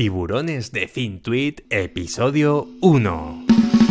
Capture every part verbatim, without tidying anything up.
Tiburones de FinTwit, episodio uno.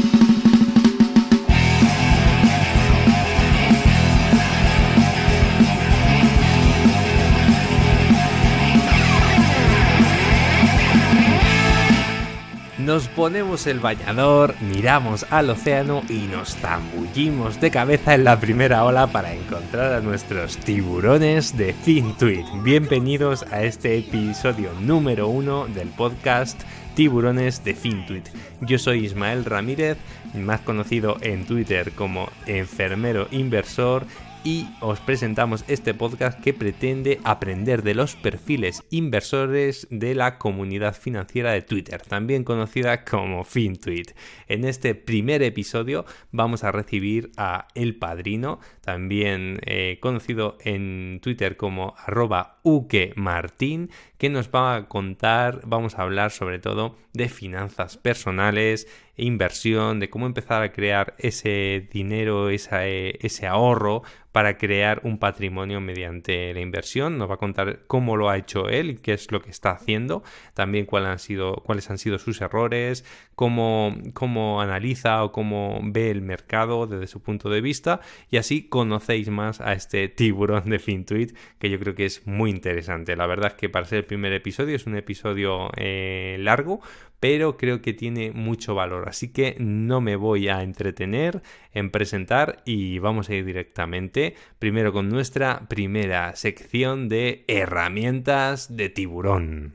Nos ponemos el bañador, miramos al océano y nos zambullimos de cabeza en la primera ola para encontrar a nuestros tiburones de FinTwit. Bienvenidos a este episodio número uno del podcast Tiburones de FinTwit. Yo soy Ismael Ramírez, más conocido en Twitter como Enfermero Inversor, y os presentamos este podcast que pretende aprender de los perfiles inversores de la comunidad financiera de Twitter, también conocida como FinTwit. En este primer episodio vamos a recibir a El Padrino, también eh, conocido en Twitter como arroba ukemartin, que nos va a contar, vamos a hablar sobre todo de finanzas personales, inversión, de cómo empezar a crear ese dinero, esa, ese ahorro para crear un patrimonio mediante la inversión. Nos va a contar cómo lo ha hecho él y qué es lo que está haciendo, también cuáles han sido, cuáles han sido sus errores, cómo, cómo analiza o cómo ve el mercado desde su punto de vista, y así conocéis más a este tiburón de FinTwit, que yo creo que es muy interesante. La verdad es que para ser el primer episodio es un episodio eh, largo, pero creo que tiene mucho valor, así que no me voy a entretener en presentar y vamos a ir directamente primero con nuestra primera sección de herramientas de tiburón.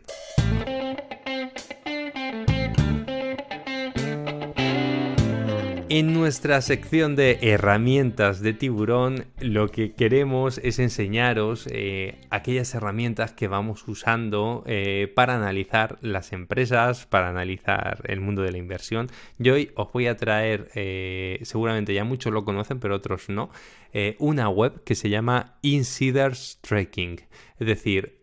En nuestra sección de herramientas de tiburón, lo que queremos es enseñaros eh, aquellas herramientas que vamos usando eh, para analizar las empresas, para analizar el mundo de la inversión. Yo hoy os voy a traer, eh, seguramente ya muchos lo conocen, pero otros no, eh, una web que se llama Insiders Tracking. Es decir,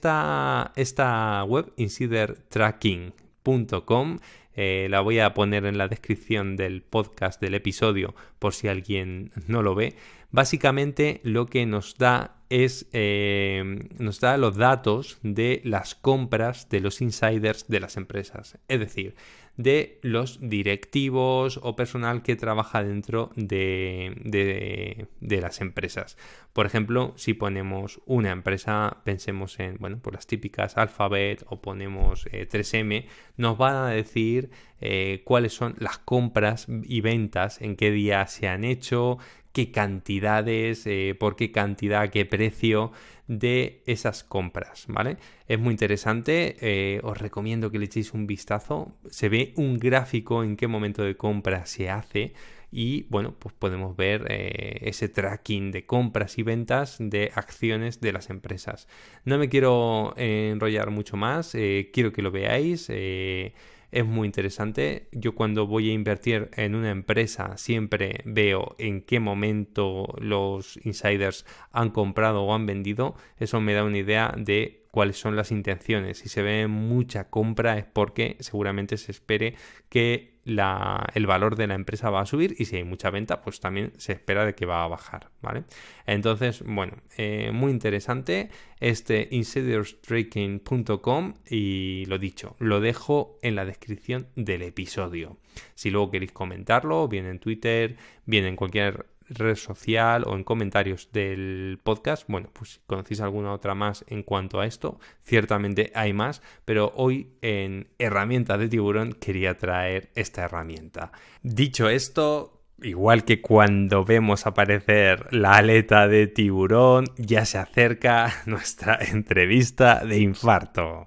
esta, esta web, insider tracking punto com, Eh, la voy a poner en la descripción del podcast del episodio por si alguien no lo ve. Básicamente lo que nos da es eh, nos da los datos de las compras de los insiders de las empresas, es decir, de los directivos o personal que trabaja dentro de, de, de las empresas. Por ejemplo, si ponemos una empresa, pensemos en, bueno, pues las típicas Alphabet, o ponemos eh, tres eme, nos van a decir eh, cuáles son las compras y ventas, en qué día se han hecho, qué cantidades, eh, por qué cantidad, qué precio de esas compras, ¿vale? Es muy interesante, eh, os recomiendo que le echéis un vistazo. Se ve un gráfico en qué momento de compra se hace y, bueno, pues podemos ver eh, ese tracking de compras y ventas de acciones de las empresas. No me quiero eh, enrollar mucho más, eh, quiero que lo veáis. eh, Es muy interesante. Yo cuando voy a invertir en una empresa siempre veo en qué momento los insiders han comprado o han vendido. Eso me da una idea de cuáles son las intenciones. Si se ve mucha compra es porque seguramente se espere que la, el valor de la empresa va a subir, y si hay mucha venta pues también se espera de que va a bajar, ¿vale? Entonces, bueno, eh, muy interesante este insiders tracking punto com, y lo dicho, lo dejo en la descripción del episodio. Si luego queréis comentarlo, bien en Twitter, bien en cualquier red social o en comentarios del podcast, bueno, pues si conocéis alguna otra más en cuanto a esto, ciertamente hay más, pero hoy en herramientas de tiburón quería traer esta herramienta. Dicho esto, igual que cuando vemos aparecer la aleta de tiburón, ya se acerca nuestra entrevista de infarto.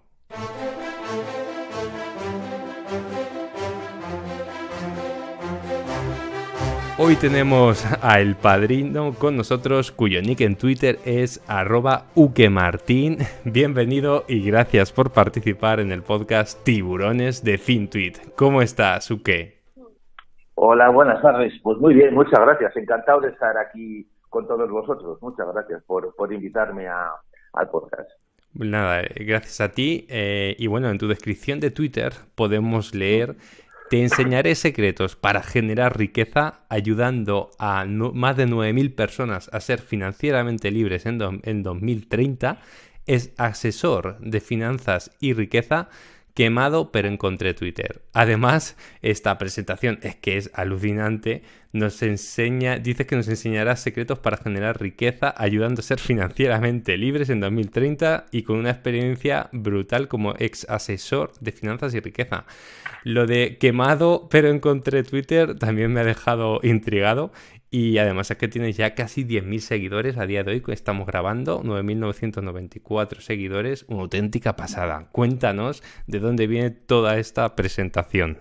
Hoy tenemos a El Padrino con nosotros, cuyo nick en Twitter es arroba ukemartin. Bienvenido y gracias por participar en el podcast Tiburones de FinTwit. ¿Cómo estás, Uke? Hola, buenas tardes. Pues muy bien, muchas gracias. Encantado de estar aquí con todos vosotros. Muchas gracias por, por invitarme a, al podcast. Nada, gracias a ti. Eh, y bueno, en tu descripción de Twitter podemos leer: te enseñaré secretos para generar riqueza, ayudando a no, más de nueve mil personas a ser financieramente libres en, do, en dos mil treinta. Es asesor de finanzas y riqueza quemado, pero encontré Twitter. Además, esta presentación es que es alucinante. Nos enseña, dices que nos enseñará secretos para generar riqueza, ayudando a ser financieramente libres en dos mil treinta y con una experiencia brutal como ex asesor de finanzas y riqueza. Lo de quemado, pero encontré Twitter también me ha dejado intrigado. Y además es que tienes ya casi diez mil seguidores a día de hoy que estamos grabando, nueve mil novecientos noventa y cuatro seguidores, una auténtica pasada. Cuéntanos de dónde viene toda esta presentación.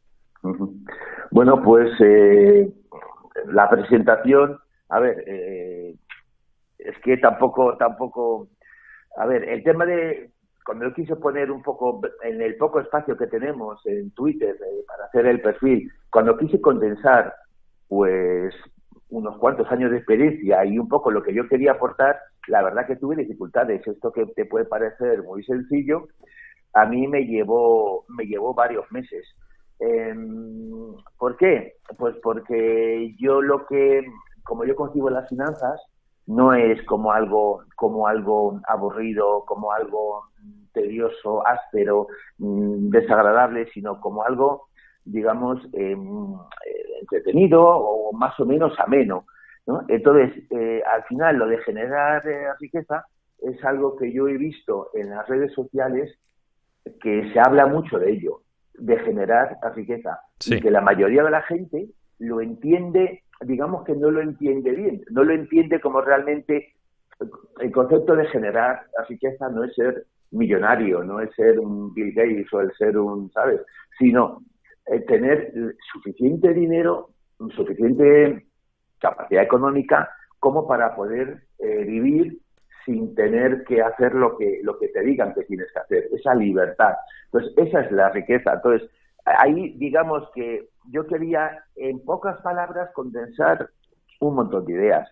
Bueno, pues eh, la presentación, a ver, eh, es que tampoco, tampoco, a ver, el tema de, cuando yo quise poner un poco, en el poco espacio que tenemos en Twitter eh, para hacer el perfil, cuando quise condensar, pues unos cuantos años de experiencia y un poco lo que yo quería aportar, la verdad que tuve dificultades. Esto que te puede parecer muy sencillo, a mí me llevó, me llevó varios meses. Eh, ¿Por qué? Pues porque yo lo que, como yo concibo las finanzas, no es como algo, como algo aburrido, como algo tedioso, áspero, desagradable, sino como algo, digamos, eh, entretenido o más o menos ameno, ¿no? Entonces, eh, al final, lo de generar eh, riqueza es algo que yo he visto en las redes sociales, que se habla mucho de ello, de generar riqueza, sí. Y que la mayoría de la gente lo entiende, digamos que no lo entiende bien, no lo entiende como realmente. El concepto de generar riqueza no es ser millonario, no es ser un Bill Gates o el ser un, ¿sabes? Sino eh, tener suficiente dinero, suficiente capacidad económica como para poder eh, vivir sin tener que hacer lo que lo que te digan que tienes que hacer, esa libertad. Entonces, esa es la riqueza. Entonces, ahí digamos que yo quería, en pocas palabras, condensar un montón de ideas.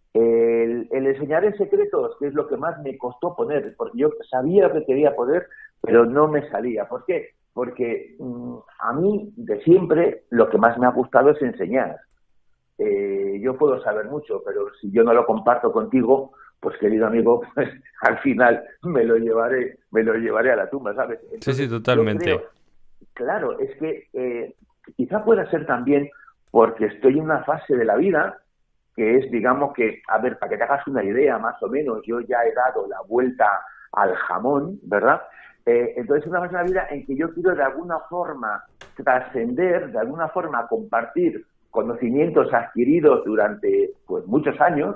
El, el enseñar en secretos, que es lo que más me costó poner, porque yo sabía que quería poner, pero no me salía. ¿Por qué? Porque mmm, a mí, de siempre, lo que más me ha gustado es enseñar. Eh, yo puedo saber mucho, pero si yo no lo comparto contigo, pues querido amigo, pues al final me lo llevaré, me lo llevaré a la tumba, ¿sabes? Entonces, sí, sí, totalmente. Creo, claro, es que eh, quizá pueda ser también porque estoy en una fase de la vida que es, digamos que, a ver, para que te hagas una idea, más o menos, yo ya he dado la vuelta al jamón, ¿verdad? Eh, entonces es una fase de la vida en que yo quiero de alguna forma trascender, de alguna forma compartir conocimientos adquiridos durante pues muchos años,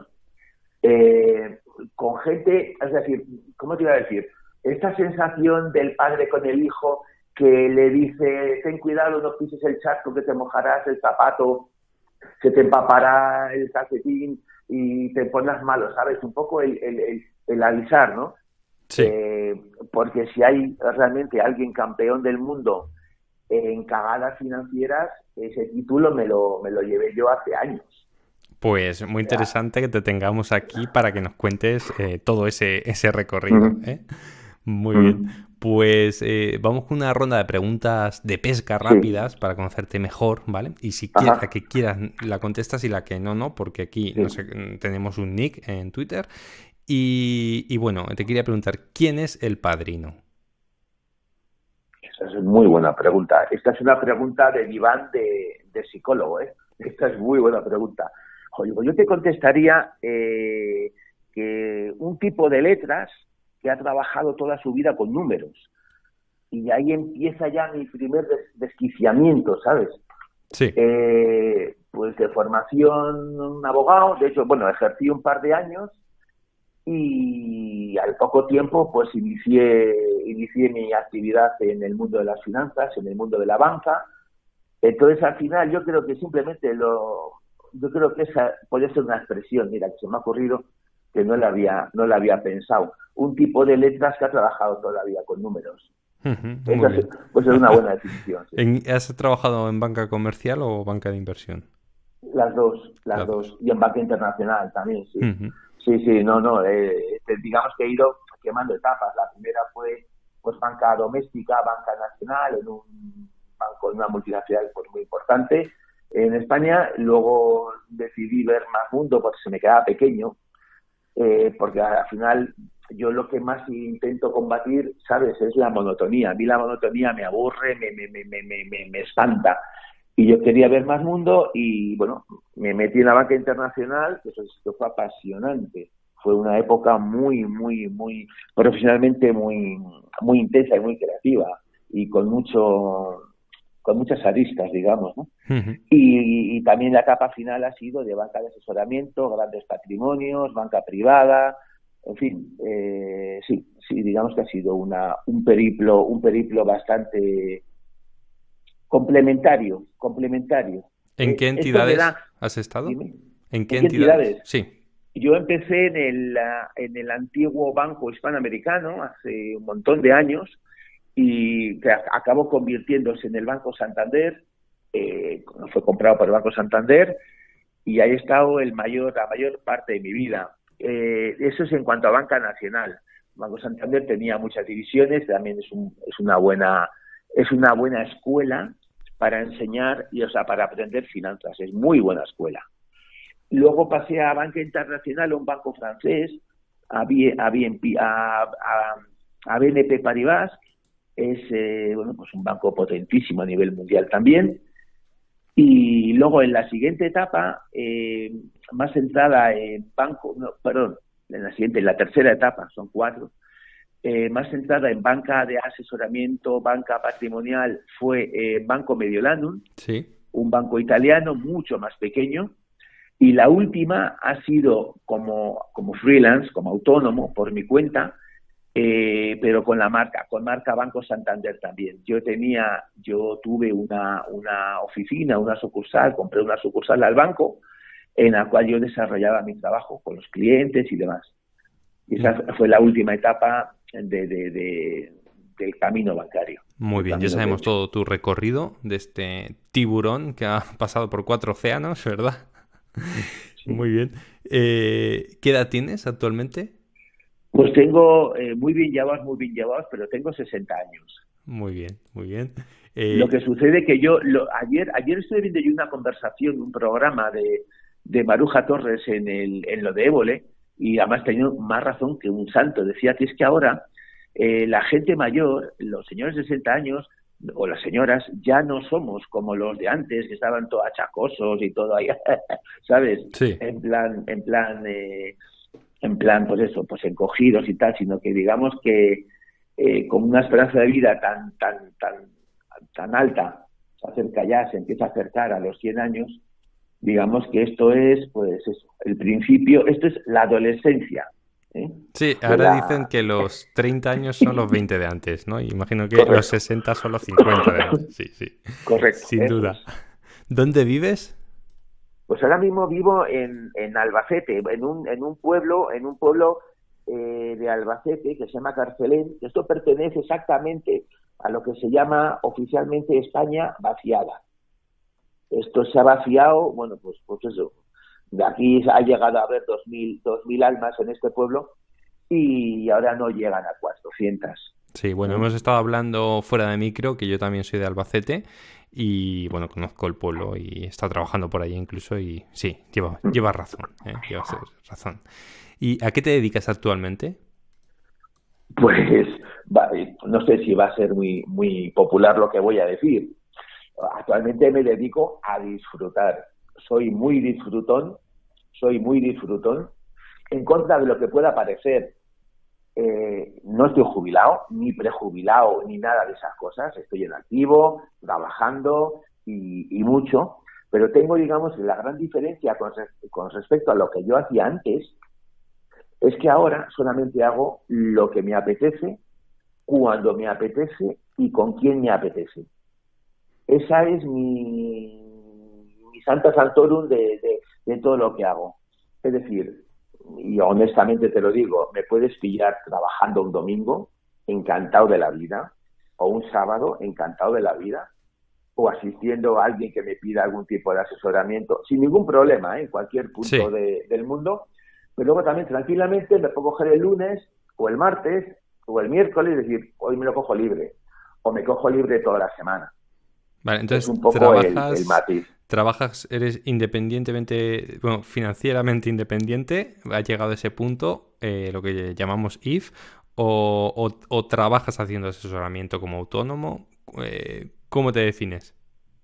eh, con gente, es decir, ¿cómo te iba a decir? Esta sensación del padre con el hijo que le dice, ten cuidado, no pises el charco que te mojarás el zapato, se te empapará el calcetín y te pones malo, ¿sabes? Un poco el, el, el, el avisar, ¿no? Sí. Eh, porque si hay realmente alguien campeón del mundo en cagadas financieras, ese título me lo, me lo llevé yo hace años. Pues muy interesante que te tengamos aquí para que nos cuentes eh, todo ese, ese recorrido. Uh-huh. ¿eh? Muy uh-huh. bien. Pues eh, vamos con una ronda de preguntas de pesca rápidas sí. para conocerte mejor, ¿vale? Y si quieres, la que quieras la contestas y la que no, no, porque aquí sí. no sé, tenemos un nick en Twitter. Y, y bueno, te quería preguntar, ¿quién es el padrino? Esa es muy buena pregunta. Esta es una pregunta de diván de, de psicólogo, ¿eh? Esta es muy buena pregunta. Oye, pues yo te contestaría eh, que un tipo de letras que ha trabajado toda su vida con números. Y ahí empieza ya mi primer des- desquiciamiento, ¿sabes? Sí. Eh, pues de formación un abogado, de hecho, bueno, ejercí un par de años y al poco tiempo pues inicié, inicié mi actividad en el mundo de las finanzas, en el mundo de la banca. Entonces, al final, yo creo que simplemente lo... Yo creo que esa puede ser una expresión, mira, que se me ha ocurrido que no la había, no la había pensado. Un tipo de letras que ha trabajado todavía con números. Uh-huh, Esa es, pues es una buena definición. Sí. ¿En, ¿Has trabajado en banca comercial o banca de inversión? Las dos, las, las dos. dos. Y en banca internacional también, sí. Uh-huh. Sí, sí, no, no. Eh, digamos que he ido quemando etapas. La primera fue pues banca doméstica, banca nacional, en un banco, en una multinacional pues muy importante en España. Luego decidí ver más mundo porque se me quedaba pequeño, eh, porque al final yo lo que más intento combatir, ¿sabes?, es la monotonía. A mí la monotonía me aburre, me, me, me, me, me, me espanta. Y yo quería ver más mundo y, bueno, me metí en la banca internacional, que eso, eso fue apasionante. Fue una época muy, muy, muy, profesionalmente muy, muy intensa y muy creativa y con mucho, con muchas aristas, digamos, ¿no? Uh-huh. Y, y también la etapa final ha sido de banca de asesoramiento, grandes patrimonios, banca privada, en fin, eh, sí, sí, digamos que ha sido una, un periplo, un periplo bastante complementario, complementario. ¿En qué entidades da, has estado? Dime, ¿En qué, ¿en qué entidades? entidades? Sí. Yo empecé en el, en el antiguo Banco Hispanoamericano hace un montón de años y que acabó convirtiéndose en el Banco Santander, eh, fue comprado por el Banco Santander y ahí he estado el mayor, la mayor parte de mi vida. Eh, eso es en cuanto a banca nacional. El Banco Santander tenía muchas divisiones, también es, un, es una buena es una buena escuela para enseñar y o sea para aprender finanzas, es muy buena escuela. Luego pasé a banca internacional, a un banco francés, a, a, a, a, a B N P Paribas, es eh, bueno, pues un banco potentísimo a nivel mundial también. Y luego en la siguiente etapa, eh, más centrada en banco, no, perdón, en la siguiente, en la tercera etapa, son cuatro, eh, más centrada en banca de asesoramiento, banca patrimonial, fue eh, Banco Mediolanum, sí. Un banco italiano mucho más pequeño. Y la última ha sido como, como freelance, como autónomo, por mi cuenta, eh, pero con la marca, con marca Banco Santander también. Yo tenía, yo tuve una, una oficina, una sucursal, compré una sucursal al banco, en la cual yo desarrollaba mi trabajo con los clientes y demás. Y esa fue la última etapa de, de, de, del camino bancario. Muy bien, ya sabemos todo tu recorrido de este tiburón que ha pasado por cuatro océanos, ¿verdad? Sí. Muy bien. Eh, ¿Qué edad tienes actualmente? Pues tengo eh, muy bien llevados, muy bien llevados, pero tengo sesenta años. Muy bien, muy bien. Eh... Lo que sucede que yo, lo, ayer ayer estuve viendo yo una conversación, un programa de, de Maruja Torres en, el, en lo de Évole, y además tenía más razón que un santo. Decía que es que ahora eh, la gente mayor, los señores de sesenta años, o las señoras, ya no somos como los de antes, que estaban todos achacosos y todo ahí, ¿sabes? Sí. En plan, en plan, eh, en plan, pues eso, pues encogidos y tal, sino que digamos que eh, con una esperanza de vida tan, tan, tan, tan alta, se acerca ya, se empieza a acercar a los cien años, digamos que esto es, pues eso, el principio, esto es la adolescencia. ¿Eh? Sí, ahora la... dicen que los treinta años son los veinte de antes, ¿no? Imagino que Correcto. Los sesenta son los cincuenta de antes. Sí, sí. Correcto. Sin duda. ¿Dónde vives? Pues ahora mismo vivo en, en Albacete, en un, en un pueblo, en un pueblo eh, de Albacete que se llama Carcelén. Esto pertenece exactamente a lo que se llama oficialmente España vaciada. Esto se ha vaciado, bueno, pues, pues eso. De aquí ha llegado a haber dos mil, dos mil almas en este pueblo y ahora no llegan a cuatrocientas. Sí, bueno, hemos estado hablando fuera de micro, que yo también soy de Albacete y, bueno, conozco el pueblo y he estado trabajando por ahí incluso y sí, lleva, lleva razón, ¿eh? Lleva razón. ¿Y a qué te dedicas actualmente? Pues, vale, no sé si va a ser muy, muy popular lo que voy a decir. Actualmente me dedico a disfrutar. Soy muy disfrutón, soy muy disfrutón, en contra de lo que pueda parecer. Eh, no estoy jubilado, ni prejubilado, ni nada de esas cosas. Estoy en activo, trabajando y, y mucho, pero tengo, digamos, la gran diferencia con, con respecto a lo que yo hacía antes, es que ahora solamente hago lo que me apetece, cuando me apetece y con quién me apetece. Esa es mi... mi Santa Santorum de, de, de todo lo que hago. Es decir, y honestamente te lo digo, me puedes pillar trabajando un domingo, encantado de la vida, o un sábado, encantado de la vida, o asistiendo a alguien que me pida algún tipo de asesoramiento, sin ningún problema, ¿eh? En cualquier punto sí. de, del mundo. Pero luego también tranquilamente me puedo coger el lunes, o el martes, o el miércoles, es decir, hoy me lo cojo libre, o me cojo libre toda la semana. Vale, entonces es un poco trabajas, el, el matiz. trabajas, eres independientemente, bueno, financieramente independiente, has llegado a ese punto eh, lo que llamamos I F, o, o, o trabajas haciendo asesoramiento como autónomo. Eh, ¿Cómo te defines?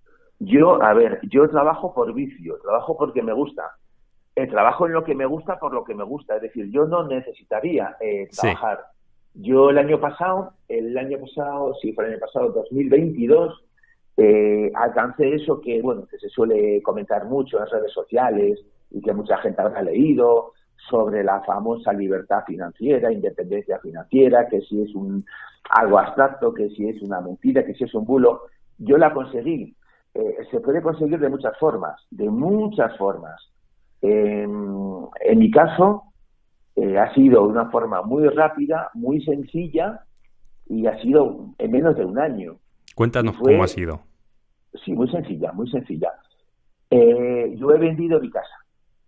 Yo, a ver, yo trabajo por vicio, trabajo porque me gusta. Eh, trabajo en lo que me gusta por lo que me gusta. Es decir, yo no necesitaría eh, trabajar. Sí. Yo el año pasado, el año pasado, sí, fue el año pasado, dos mil veintidós, eh, alcancé eso que, bueno, que se suele comentar mucho en las redes sociales y que mucha gente habrá leído sobre la famosa libertad financiera, independencia financiera, que si es un algo abstracto, que si es una mentira, que si es un bulo. Yo la conseguí. Eh, se puede conseguir de muchas formas, de muchas formas. Eh, en mi caso, eh, ha sido de una forma muy rápida, muy sencilla, y ha sido en menos de un año. Cuéntanos fue, cómo ha sido. Sí, muy sencilla, muy sencilla. Eh, yo he vendido mi casa.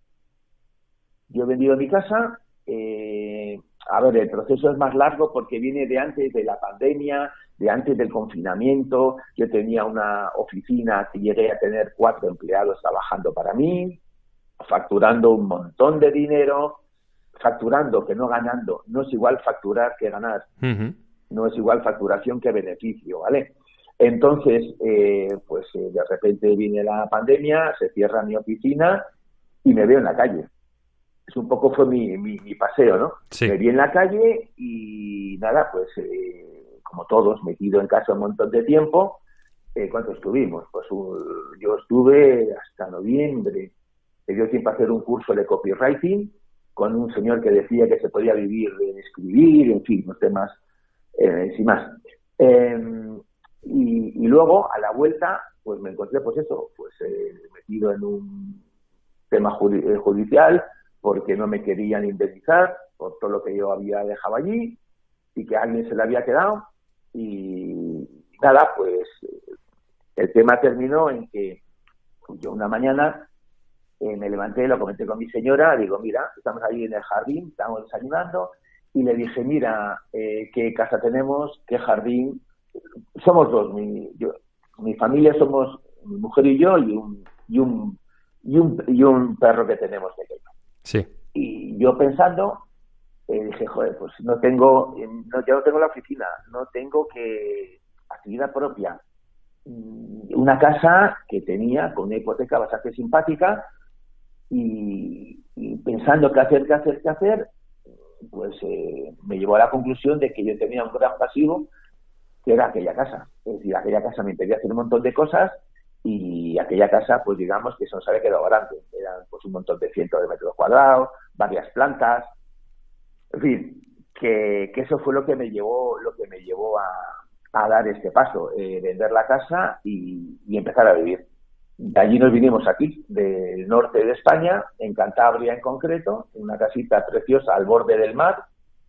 Yo he vendido mi casa. Eh, a ver, el proceso es más largo porque viene de antes de la pandemia, de antes del confinamiento. Yo tenía una oficina que llegué a tener cuatro empleados trabajando para mí, facturando un montón de dinero, facturando que no ganando. No es igual facturar que ganar. Uh-huh. No es igual facturación que beneficio, ¿vale? Entonces, eh, pues eh, de repente viene la pandemia, se cierra mi oficina y me veo en la calle. Es un poco fue mi, mi, mi paseo, ¿no? Sí. Me vi en la calle y nada, pues eh, como todos, metido en casa un montón de tiempo. Eh, ¿Cuánto estuvimos? Pues uh, yo estuve hasta noviembre. Me dio tiempo a hacer un curso de copywriting con un señor que decía que se podía vivir de escribir, en fin, los temas eh, sin más. Eh, y, y luego, a la vuelta, pues me encontré, pues eso, pues eh, metido en un tema judicial, porque no me querían indemnizar por todo lo que yo había dejado allí y que a alguien se le había quedado. Y nada, pues el tema terminó en que yo una mañana eh, me levanté, lo comenté con mi señora, digo, mira, estamos ahí en el jardín, estamos desayunando, y le dije, mira, eh, qué casa tenemos, qué jardín. Somos dos, mi, yo, mi familia somos mi mujer y yo y un, y un, y un, y un perro que tenemos pequeño. Sí. Y yo pensando, eh, dije, joder, pues no tengo, no, ya no tengo la oficina, no tengo que actividad propia. Una casa que tenía con una hipoteca bastante simpática y, y pensando qué hacer, qué hacer, qué hacer, pues eh, me llevó a la conclusión de que yo tenía un gran pasivo, que era aquella casa. Es decir, aquella casa me impedía hacer un montón de cosas y aquella casa, pues digamos que se nos había quedado grande. Eran pues un montón de cientos de metros cuadrados, varias plantas, en fin, que, que eso fue lo que me llevó, lo que me llevó a, a dar este paso, eh, vender la casa y, y empezar a vivir. De allí nos vinimos aquí, del norte de España, en Cantabria en concreto, en una casita preciosa al borde del mar,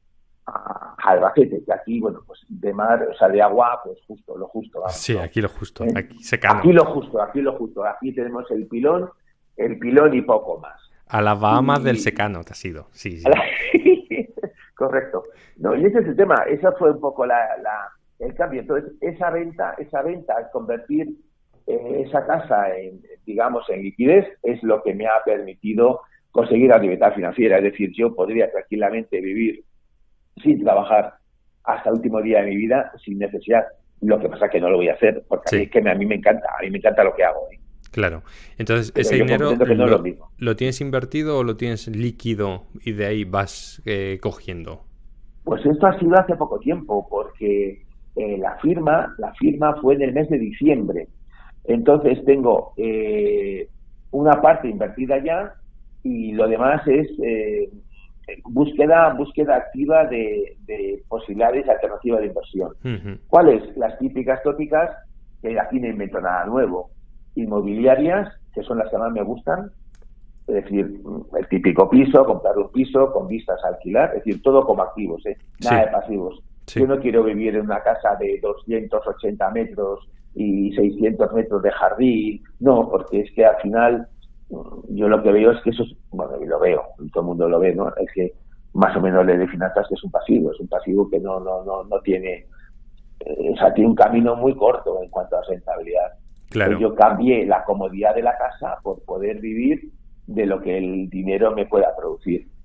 a Albacete, que aquí, bueno, pues de mar, o sea, de agua, pues justo, lo justo. Vamos, sí, ¿no? aquí lo justo, ¿Eh? aquí secano. Aquí lo justo, aquí lo justo. Aquí tenemos el pilón, el pilón y poco más. A las Bahamas y... del secano te has ido, sí, sí. La... Correcto. No, y ese es el tema, esa fue un poco la, la, el cambio. Entonces, esa venta, esa venta, al convertir eh, esa casa en, digamos, en liquidez, es lo que me ha permitido conseguir la libertad financiera. Es decir, yo podría tranquilamente vivir sin trabajar hasta el último día de mi vida, sin necesidad. Lo que pasa es que no lo voy a hacer, porque sí. a, mí, que a mí me encanta, a mí me encanta lo que hago. ¿eh? Claro. Entonces, pero ese dinero, no lo, lo, ¿lo tienes invertido o lo tienes líquido y de ahí vas eh, cogiendo? Pues esto ha sido hace poco tiempo, porque eh, la firma, la firma fue en el mes de diciembre. Entonces tengo eh, una parte invertida ya y lo demás es eh, búsqueda búsqueda activa de, de posibilidades alternativas de inversión. Uh-huh. ¿Cuáles? Las típicas tópicas, que aquí no invento nada nuevo. Inmobiliarias, que son las que más me gustan, es decir, el típico piso, comprar un piso con vistas a alquilar, es decir, todo como activos, ¿eh? Nada sí. de pasivos. Sí. Yo no quiero vivir en una casa de doscientos ochenta metros y seiscientos metros de jardín, no, porque es que al final yo lo que veo es que eso es, bueno, y lo veo, y todo el mundo lo ve, ¿no? Es que más o menos le de finanzas que es un pasivo, es un pasivo que no no no no tiene, eh, o sea, tiene un camino muy corto en cuanto a rentabilidad. Claro. Yo cambié la comodidad de la casa por poder vivir de lo que el dinero me pueda producir.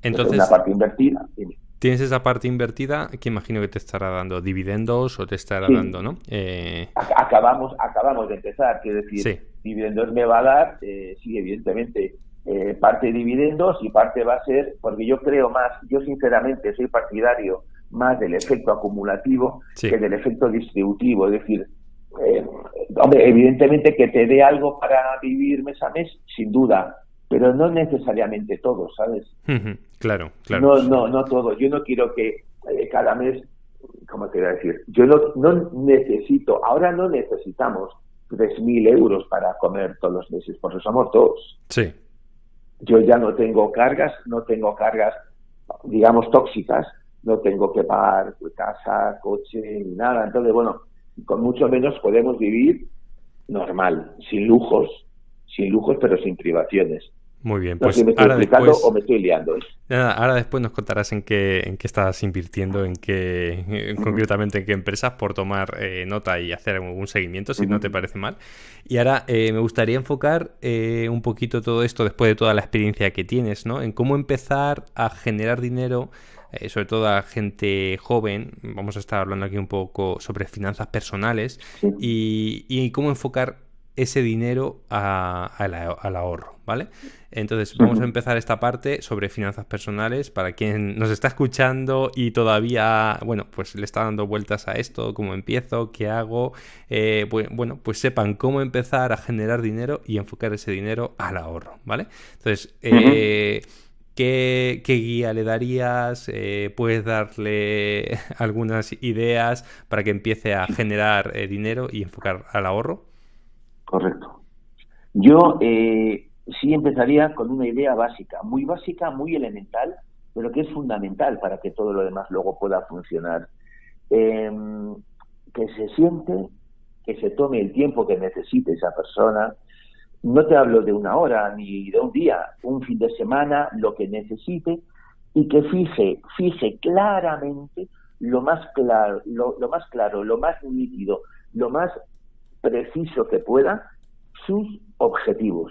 Entonces, una parte invertida. Dime. Tienes esa parte invertida que imagino que te estará dando dividendos o te estará Sí. dando, ¿no? Eh... Acabamos, acabamos de empezar, quiero decir, sí. dividendos me va a dar, eh, sí, evidentemente, eh, parte de dividendos y parte va a ser, porque yo creo más, yo sinceramente soy partidario más del efecto acumulativo sí. que del efecto distributivo, es decir, eh, hombre, evidentemente que te dé algo para vivir mes a mes, sin duda, pero no necesariamente todo, ¿sabes? Claro, claro. No, no, no todo. Yo no quiero que eh, cada mes, ¿cómo te voy a decir? Yo no, no necesito, ahora no necesitamos tres mil euros para comer todos los meses, porque somos dos. Sí. Yo ya no tengo cargas, no tengo cargas, digamos, tóxicas, no tengo que pagar casa, coche, ni nada. Entonces, bueno, con mucho menos podemos vivir normal, sin lujos, sin lujos, pero sin privaciones. Muy bien, no pues sé si me estoy ahora explicando después... o me estoy liando. ¿eh? Nada, ahora después nos contarás en qué, en qué estás invirtiendo, en qué, en, concretamente en qué empresas, por tomar eh, nota y hacer algún seguimiento, si uh-huh. no te parece mal. Y ahora eh, me gustaría enfocar eh, un poquito todo esto, después de toda la experiencia que tienes, ¿no? En cómo empezar a generar dinero, eh, sobre todo a gente joven. Vamos a estar hablando aquí un poco sobre finanzas personales sí. y, y cómo enfocar ese dinero a, a la, al ahorro, ¿vale? Entonces vamos a empezar esta parte sobre finanzas personales para quien nos está escuchando y todavía, bueno, pues le está dando vueltas a esto, cómo empiezo, qué hago, eh, pues, bueno, pues sepan cómo empezar a generar dinero y enfocar ese dinero al ahorro, ¿vale? Entonces, eh, ¿qué, qué guía le darías? Eh, ¿Puedes darle algunas ideas para que empiece a generar eh, dinero y enfocar al ahorro? Correcto. Yo eh, sí empezaría con una idea básica, muy básica, muy elemental, pero que es fundamental para que todo lo demás luego pueda funcionar. Eh, que se siente, que se tome el tiempo que necesite esa persona. No te hablo de una hora ni de un día, un fin de semana, lo que necesite, y que fije, fije claramente lo más claro, lo, lo más claro, lo más nítido, lo más preciso que pueda, sus objetivos.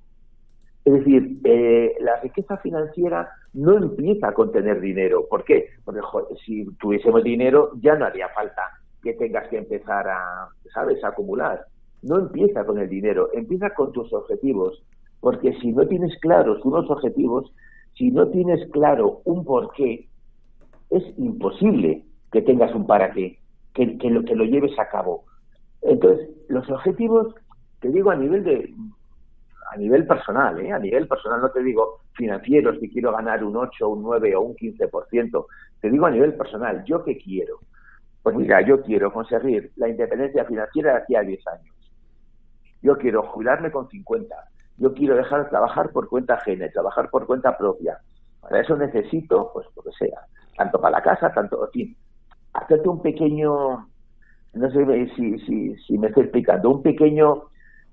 Es decir, eh, la riqueza financiera no empieza con tener dinero. ¿Por qué? Porque joder, si tuviésemos dinero ya no haría falta que tengas que empezar a, ¿sabes?, a acumular. No empieza con el dinero, empieza con tus objetivos. Porque si no tienes claros unos objetivos, si no tienes claro un porqué, es imposible que tengas un para qué, que, que, lo, que lo lleves a cabo. Entonces, los objetivos, te digo a nivel de a nivel personal, ¿eh? a nivel personal, no te digo financieros, si quiero ganar un ocho, un nueve o un quince por ciento, te digo a nivel personal, ¿yo qué quiero? Pues mira, yo quiero conseguir la independencia financiera de aquí a diez años. Yo quiero jubilarme con cincuenta. Yo quiero dejar de trabajar por cuenta ajena, trabajar por cuenta propia. Para eso necesito, pues lo que sea, tanto para la casa, tanto, en fin, hacerte un pequeño... No sé si, si, si me estoy explicando, un pequeño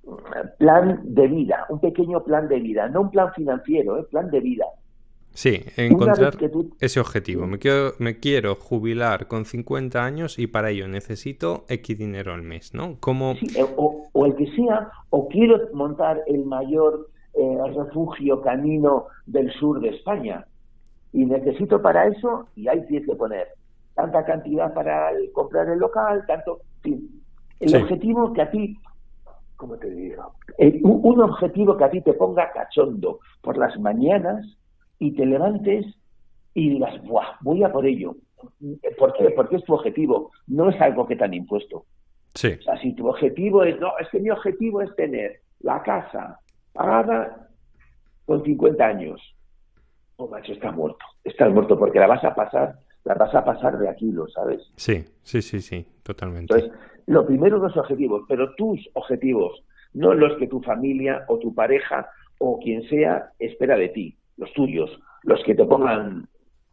plan de vida, un pequeño plan de vida, no un plan financiero, ¿eh? Plan de vida. Sí, encontrar tú... ese objetivo. Me quiero, me quiero jubilar con cincuenta años y para ello necesito X dinero al mes, ¿no? ¿Cómo... Sí, o, o el que sea, o quiero montar el mayor eh, refugio canino del sur de España y necesito para eso, y ahí tienes que poner tanta cantidad para el, comprar el local, tanto... Sí. El sí. objetivo que a ti, ¿cómo te digo? El, un, un objetivo que a ti te ponga cachondo por las mañanas y te levantes y digas, ¡buah! Voy a por ello. ¿Por qué? Porque es tu objetivo, no es algo que te han impuesto. Sí. O sea, si tu objetivo es, no, es que mi objetivo es tener la casa pagada con cincuenta años. Oh, macho, está muerto. Estás muerto porque la vas a pasar... la vas a pasar de aquí, ¿lo sabes? Sí, sí, sí, sí, totalmente. Entonces, lo primero los objetivos, pero tus objetivos, no los que tu familia o tu pareja o quien sea espera de ti, los tuyos, los que te pongan,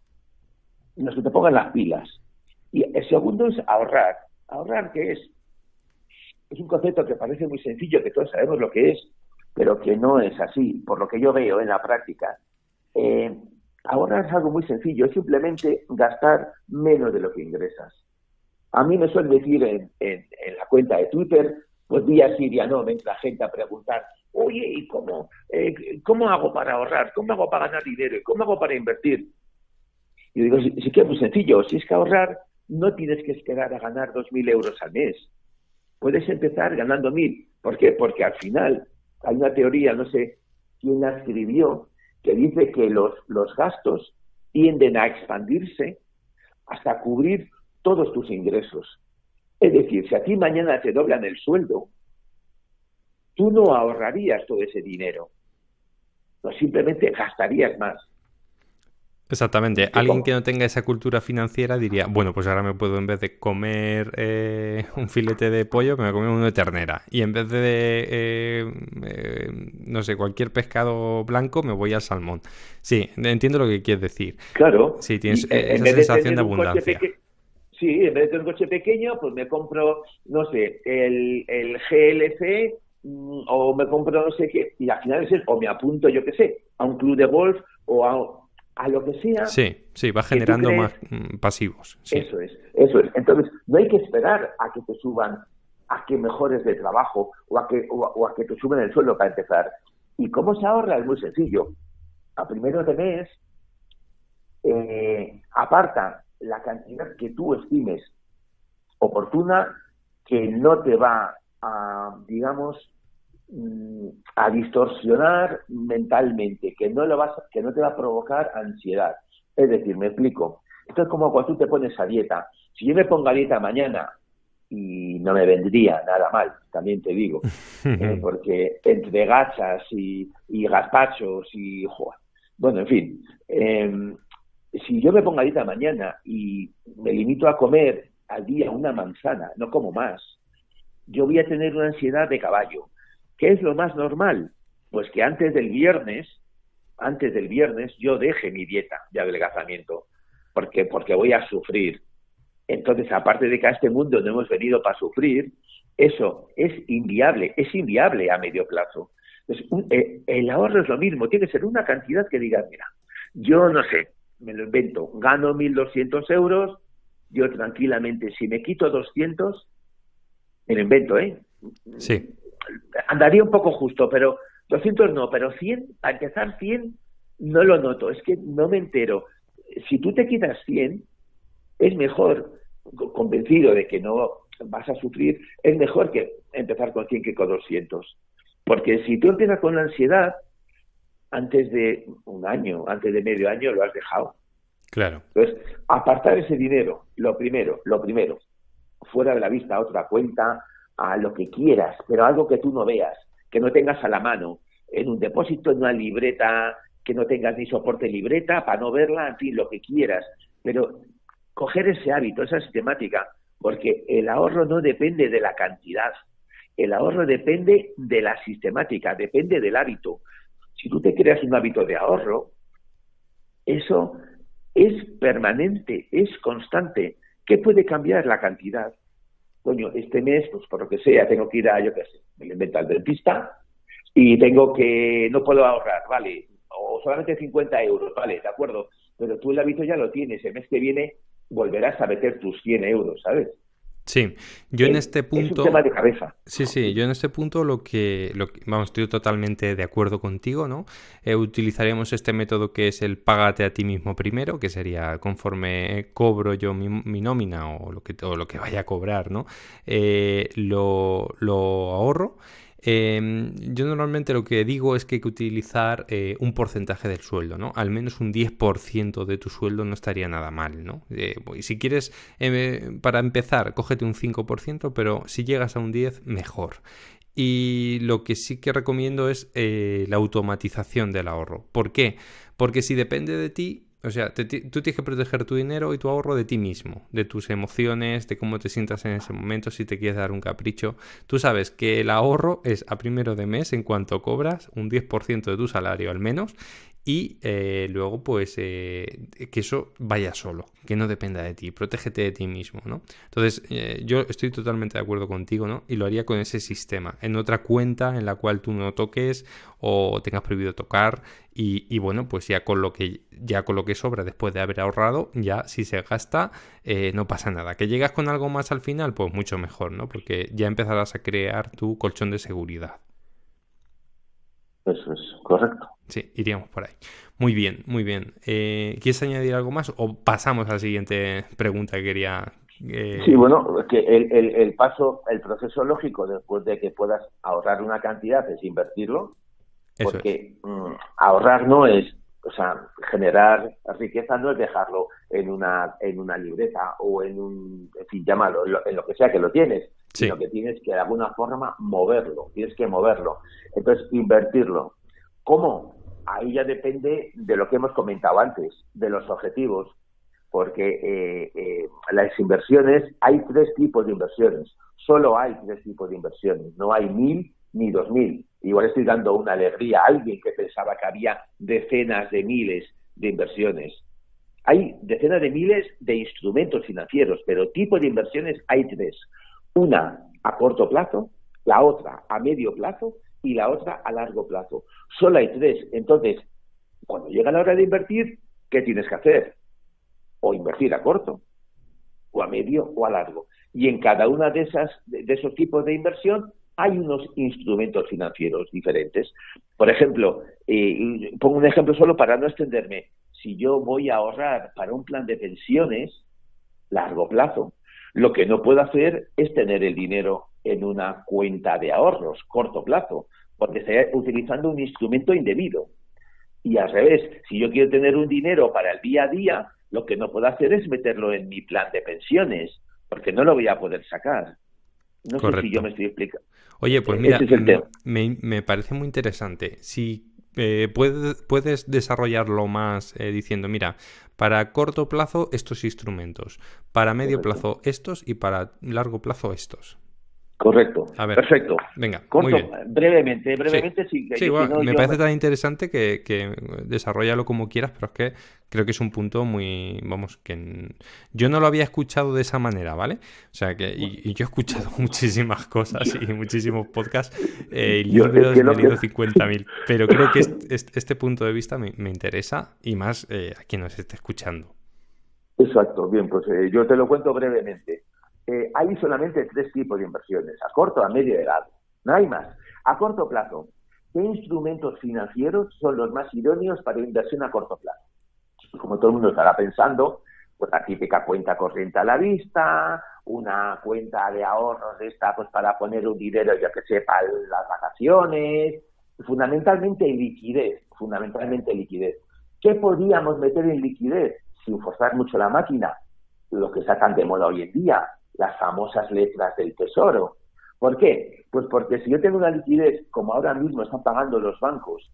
los que te pongan las pilas. Y el segundo es ahorrar. ¿Ahorrar qué es? Es un concepto que parece muy sencillo, que todos sabemos lo que es, pero que no es así, por lo que yo veo en la práctica. Eh, Ahorrar es algo muy sencillo, es simplemente gastar menos de lo que ingresas. A mí me suelen decir en, en, en la cuenta de Twitter, pues día sí, día no, me entra gente a preguntar, oye, ¿y cómo, eh, cómo hago para ahorrar? ¿Cómo hago para ganar dinero? ¿Y cómo hago para invertir? Y digo, sí, sí que es muy sencillo. Si es que ahorrar, no tienes que esperar a ganar dos mil euros al mes. Puedes empezar ganando mil. ¿Por qué? Porque al final hay una teoría, no sé quién la escribió, que dice que los, los gastos tienden a expandirse hasta cubrir todos tus ingresos. Es decir, si a ti mañana te doblan el sueldo, tú no ahorrarías todo ese dinero, no, simplemente gastarías más. Exactamente. Alguien que no tenga esa cultura financiera diría, bueno, pues ahora me puedo, en vez de comer eh, un filete de pollo, me voy a comer uno de ternera. Y en vez de, eh, eh, no sé, cualquier pescado blanco, me voy al salmón. Sí, entiendo lo que quieres decir. Claro. Sí, tienes Y, eh, esa sensación de, de abundancia. Sí, en vez de tener un coche pequeño, pues me compro, no sé, el, el G L C mmm, o me compro no sé qué. Y al final es el, o me apunto, yo qué sé, a un club de golf o a... a lo que sea. Sí, sí, va generando crees, más mm, pasivos. Sí. Eso es, eso es. Entonces, no hay que esperar a que te suban, a que mejores de trabajo o a que, o a, o a que te suban el sueldo para empezar. ¿Y cómo se ahorra? Es muy sencillo. A primero de mes, eh, aparta la cantidad que tú estimes oportuna, que no te va a, digamos, a distorsionar mentalmente, que no lo vas, que no te va a provocar ansiedad. Es decir, me explico. Esto es como cuando tú te pones a dieta. Si yo me pongo a dieta mañana, y no me vendría nada mal, también te digo, eh, porque entre gachas y, y gazpachos y joder, bueno, en fin, eh, si yo me pongo a dieta mañana y me limito a comer al día una manzana, no como más, yo voy a tener una ansiedad de caballo. ¿Qué es lo más normal? Pues que antes del viernes, antes del viernes, yo deje mi dieta de adelgazamiento, porque, porque voy a sufrir. Entonces, aparte de que a este mundo no hemos venido para sufrir, eso es inviable, es inviable a medio plazo. Entonces, un, eh, el ahorro es lo mismo, tiene que ser una cantidad que digas, mira, yo no sé, me lo invento, gano mil doscientos euros, yo tranquilamente, si me quito doscientos, me lo invento, ¿eh? Sí. Andaría un poco justo, pero doscientos no, pero cien, para empezar cien, no lo noto, es que no me entero. Si tú te quitas cien, es mejor, convencido de que no vas a sufrir, es mejor que empezar con cien que con doscientos. Porque si tú empiezas con la ansiedad, antes de un año, antes de medio año, lo has dejado. Claro. Entonces, apartar ese dinero, lo primero, lo primero, fuera de la vista, a otra cuenta, a lo que quieras, pero algo que tú no veas, que no tengas a la mano, en un depósito, en una libreta, que no tengas ni soporte libreta para no verla, en fin, lo que quieras, pero coger ese hábito, esa sistemática, porque el ahorro no depende de la cantidad, el ahorro depende de la sistemática, depende del hábito. Si tú te creas un hábito de ahorro, eso es permanente, es constante. ¿Qué puede cambiar? La cantidad. Coño, este mes, pues por lo que sea, tengo que ir a, yo qué sé, me lo invento al dentista y tengo que, no puedo ahorrar, vale, o solamente cincuenta euros, vale, de acuerdo, pero tú el hábito ya lo tienes, el mes que viene volverás a meter tus cien euros, ¿sabes? Sí, yo es, en este punto... Es un tema de cabeza. Sí, sí, yo en este punto lo que... Lo que vamos, estoy totalmente de acuerdo contigo, ¿no? Eh, utilizaremos este método que es el págate a ti mismo primero, que sería conforme cobro yo mi, mi nómina o lo, que, o lo que vaya a cobrar, ¿no? Eh, lo, lo ahorro. Eh, yo normalmente lo que digo es que hay que utilizar eh, un porcentaje del sueldo, ¿no? Al menos un diez por ciento de tu sueldo no estaría nada mal, ¿no? Eh, y si quieres, eh, para empezar, cógete un cinco por ciento, pero si llegas a un diez por ciento, mejor. Y lo que sí que recomiendo es eh, la automatización del ahorro. ¿Por qué? Porque si depende de ti, o sea, te, tú tienes que proteger tu dinero y tu ahorro de ti mismo, de tus emociones, de cómo te sientas en ese momento, si te quieres dar un capricho. Tú sabes que el ahorro es a primero de mes, en cuanto cobras, un diez por ciento de tu salario al menos, y eh, luego pues eh, que eso vaya solo, que no dependa de ti, protégete de ti mismo, ¿no? Entonces eh, yo estoy totalmente de acuerdo contigo, ¿no? Y lo haría con ese sistema, en otra cuenta en la cual tú no toques o tengas prohibido tocar y, y bueno, pues ya con lo que ya con lo que sobra después de haber ahorrado, ya si se gasta eh, no pasa nada. Que llegas con algo más al final, pues mucho mejor, ¿no? Porque ya empezarás a crear tu colchón de seguridad. Eso es correcto. Sí, iríamos por ahí. Muy bien, muy bien. Eh, ¿quieres añadir algo más o pasamos a la siguiente pregunta que quería? Sí, Eh... bueno, que el, el, el paso, el proceso lógico después de que puedas ahorrar una cantidad es invertirlo, Eso es. porque mmm, ahorrar no es, o sea, generar riqueza no es dejarlo en una en una libreta o en un, en fin, llámalo, en lo, en lo que sea que lo tienes, Sí, sino que tienes que de alguna forma moverlo, tienes que moverlo. Entonces, invertirlo. ¿Cómo? Ahí ya depende de lo que hemos comentado antes, de los objetivos, porque eh, eh, las inversiones, hay tres tipos de inversiones, solo hay tres tipos de inversiones, no hay mil ni dos mil. Igual estoy dando una alegría a alguien que pensaba que había decenas de miles de inversiones. Hay decenas de miles de instrumentos financieros, pero tipo de inversiones hay tres. Una a corto plazo, la otra a medio plazo y la otra a largo plazo. Solo hay tres. Entonces, cuando llega la hora de invertir, ¿qué tienes que hacer? O invertir a corto, o a medio, o a largo. Y en cada una de esas, de esos tipos de inversión, hay unos instrumentos financieros diferentes. Por ejemplo, eh, pongo un ejemplo solo para no extenderme. Si yo voy a ahorrar para un plan de pensiones, largo plazo, lo que no puedo hacer es tener el dinero en una cuenta de ahorros, corto plazo, porque estaría utilizando un instrumento indebido. Y al revés, si yo quiero tener un dinero para el día a día, lo que no puedo hacer es meterlo en mi plan de pensiones, porque no lo voy a poder sacar. No sé si yo correcto. me estoy explicando. Oye, pues mira, Ese es el tema. me, me parece muy interesante. Si eh, puedes, puedes desarrollarlo más eh, diciendo, mira, para corto plazo estos instrumentos, para medio Correcto. plazo estos y para largo plazo estos. Correcto. A ver, Perfecto. venga, muy Corto, bien. brevemente, Sí, brevemente, sí. Que sí, yo, si bueno, no, me yo parece me... tan interesante que, que desarrollalo como quieras, pero es que creo que es un punto muy, vamos, que n- yo no lo había escuchado de esa manera, ¿vale? O sea, que y, y yo he escuchado muchísimas cosas y muchísimos podcasts, eh, Yo, es libros, que me he lo que... leído cincuenta mil, pero creo que este, este, este punto de vista me, me interesa y más eh, a quien nos esté escuchando. Exacto, bien, pues eh, yo te lo cuento brevemente. Eh, hay solamente tres tipos de inversiones, a corto, a medio y a largo. No hay más. A corto plazo, ¿qué instrumentos financieros son los más idóneos para inversión a corto plazo? Como todo el mundo estará pensando, pues la típica cuenta corriente a la vista, una cuenta de ahorros de esta, pues para poner un dinero, ya que sepa, las vacaciones, fundamentalmente liquidez, fundamentalmente liquidez. ¿Qué podíamos meter en liquidez sin forzar mucho la máquina? Lo que sacan de moda hoy en día, las famosas letras del tesoro. ¿Por qué? Pues porque si yo tengo una liquidez, como ahora mismo están pagando los bancos,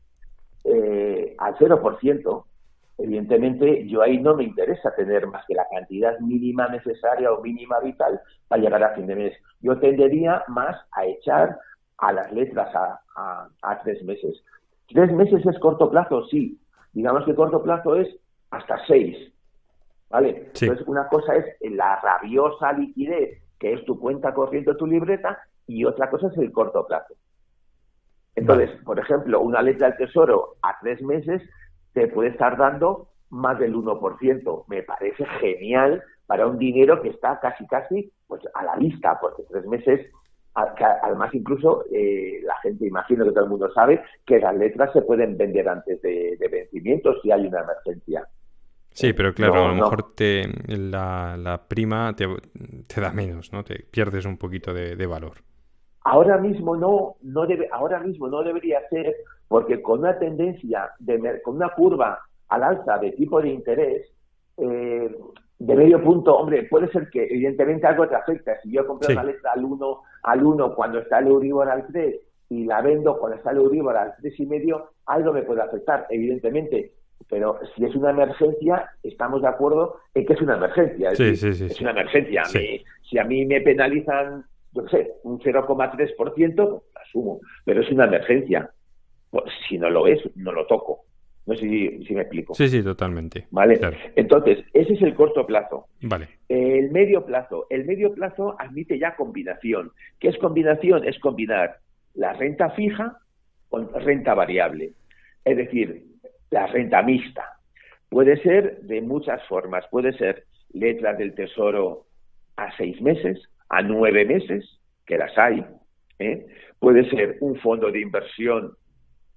eh, al cero por ciento, evidentemente yo ahí no me interesa tener más que la cantidad mínima necesaria o mínima vital para llegar a fin de mes. Yo tendería más a echar a las letras a, a, a tres meses. ¿Tres meses es corto plazo? Sí. Digamos que corto plazo es hasta seis. ¿Vale? Sí, Entonces, una cosa es la rabiosa liquidez, que es tu cuenta corriente, tu libreta, y otra cosa es el corto plazo. Entonces, vale. por ejemplo, una letra del tesoro a tres meses te puede estar dando más del uno por ciento. Me parece genial para un dinero que está casi, casi pues a la vista, porque tres meses, además incluso eh, la gente, imagino que todo el mundo sabe, que las letras se pueden vender antes de, de vencimiento si hay una emergencia. Sí, ¿Eh? pero claro, a No, lo no. mejor te, la, la prima te, te da menos, ¿no? Te pierdes un poquito de, de valor. Ahora mismo no, no debe, ahora mismo no debería ser, porque con una tendencia, de, con una curva al alza de tipo de interés, eh, de medio punto, hombre, puede ser que evidentemente algo te afecta. Si yo compré una Sí, letra al uno, al uno cuando está el Euribor al tres y la vendo cuando está el Euribor al tres y medio, algo me puede afectar, evidentemente. Pero si es una emergencia, estamos de acuerdo en que es una emergencia. Es sí, decir, sí, sí, es sí. una emergencia. A Sí. mí, si a mí me penalizan, yo qué sé, un cero coma tres por ciento, asumo, pero es una emergencia. Pues, si no lo es, no lo toco. No sé si, si me explico. Sí, sí, totalmente. ¿Vale? Claro. Entonces, ese es el corto plazo. Vale. El medio plazo. El medio plazo admite ya combinación. ¿Qué es combinación? Es combinar la renta fija con renta variable. Es decir, la renta mixta. Puede ser de muchas formas. Puede ser letras del tesoro a seis meses, a nueve meses, que las hay. ¿eh? Puede ser un fondo de inversión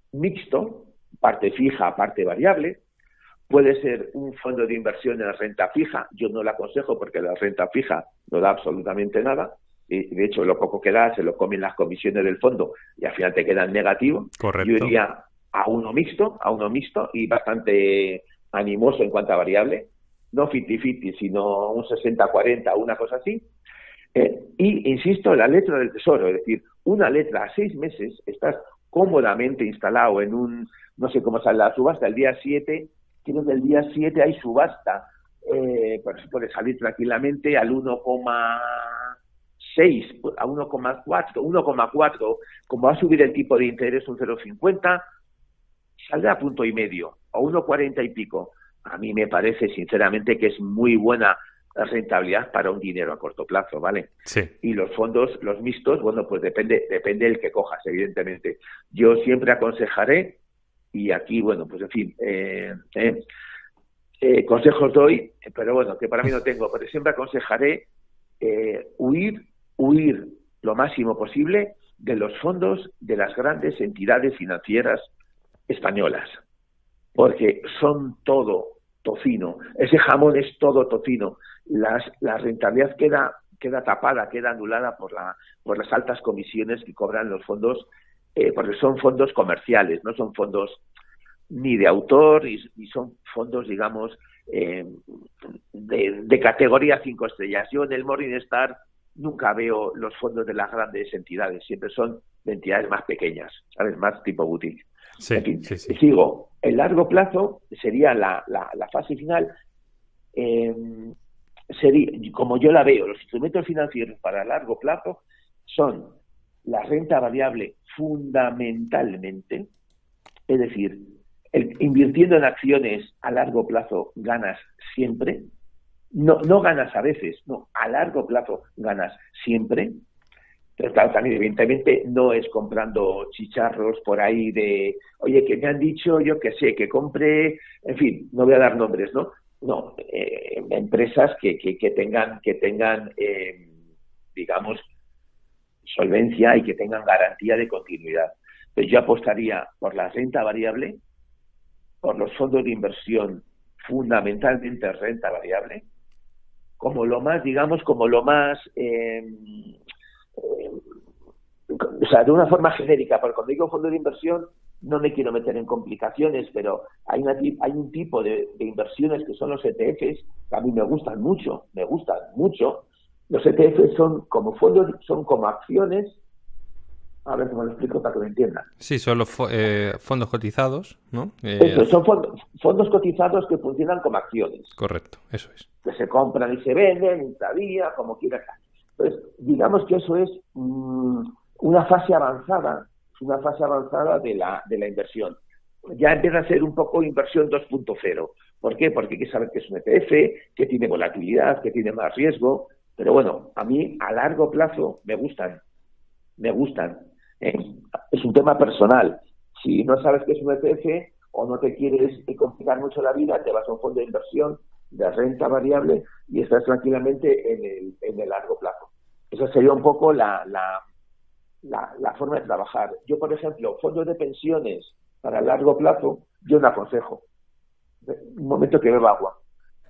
mixto, parte fija, parte variable. Puede ser un fondo de inversión en renta fija. Yo no lo aconsejo porque la renta fija no da absolutamente nada. Y de hecho, lo poco que da se lo comen las comisiones del fondo y al final te queda en negativo. Correcto. Yo iría a uno mixto, a uno mixto y bastante animoso en cuanto a variable. No cincuenta cincuenta, sino un sesenta cuarenta, una cosa así. Eh, y, insisto, la letra del tesoro, es decir, una letra a seis meses, estás cómodamente instalado en un, no sé cómo sale la subasta, el día siete, creo que el día siete hay subasta, eh, pues puedes salir tranquilamente al uno coma seis, a uno coma cuatro, uno coma cuatro, como va a subir el tipo de interés un cero coma cincuenta, saldrá a punto y medio, o uno coma cuarenta y pico. A mí me parece, sinceramente, que es muy buena rentabilidad para un dinero a corto plazo, ¿vale? Sí. Y los fondos, los mixtos, bueno, pues depende, depende del que cojas, evidentemente. Yo siempre aconsejaré, y aquí, bueno, pues en fin, eh, eh, eh, consejos doy, pero bueno, que para mí no tengo, pero siempre aconsejaré eh, huir, huir lo máximo posible de los fondos de las grandes entidades financieras españolas, porque son todo tocino, ese jamón es todo tocino, las, la rentabilidad queda, queda tapada, queda anulada por, la, por las altas comisiones que cobran los fondos, eh, porque son fondos comerciales, no son fondos ni de autor, ni, ni son fondos, digamos, eh, de, de categoría cinco estrellas. Yo en el Morningstar nunca veo los fondos de las grandes entidades, siempre son de entidades más pequeñas, ¿sabes? Más tipo boutique. Sí, en fin, sí, sí. sigo. El largo plazo sería la, la, la fase final. Eh, sería, como yo la veo, los instrumentos financieros para largo plazo son la renta variable fundamentalmente, es decir, el, invirtiendo en acciones a largo plazo ganas siempre, no, no ganas a veces, no, a largo plazo ganas siempre. Pero claro, también evidentemente no es comprando chicharros por ahí de, oye, que me han dicho, yo que sé, que compre, en fin, no voy a dar nombres, ¿no? No, eh, empresas que, que, que tengan, que tengan eh, digamos, solvencia y que tengan garantía de continuidad. Entonces yo apostaría por la renta variable, por los fondos de inversión, fundamentalmente renta variable, como lo más, digamos, como lo más... Eh, Eh, o sea, de una forma genérica, porque cuando digo fondo de inversión no me quiero meter en complicaciones, pero hay, una, hay un tipo de, de inversiones que son los E T Fs, que a mí me gustan mucho, me gustan mucho. Los E T Fs son como fondos, son como acciones, a ver cómo lo explico para que lo entiendan. Sí, son los fo eh, fondos cotizados, ¿no? Eh, Eso, son fondos, fondos cotizados que funcionan como acciones. Correcto, eso es. Que se compran y se venden intradía, como quieras. Pues digamos que eso es mmm, una fase avanzada, una fase avanzada de la, de la inversión. Ya empieza a ser un poco inversión dos punto cero. ¿Por qué? Porque hay que saber que es un E T F, que tiene volatilidad, que tiene más riesgo. Pero bueno, a mí a largo plazo me gustan, me gustan. ¿eh? Es un tema personal. Si no sabes qué es un E T F o no te quieres complicar mucho la vida, te vas a un fondo de inversión de renta variable y estás tranquilamente en el, en el largo plazo. Esa sería un poco la, la, la, la forma de trabajar. Yo, por ejemplo, fondos de pensiones para largo plazo, yo no aconsejo. Un momento que beba agua.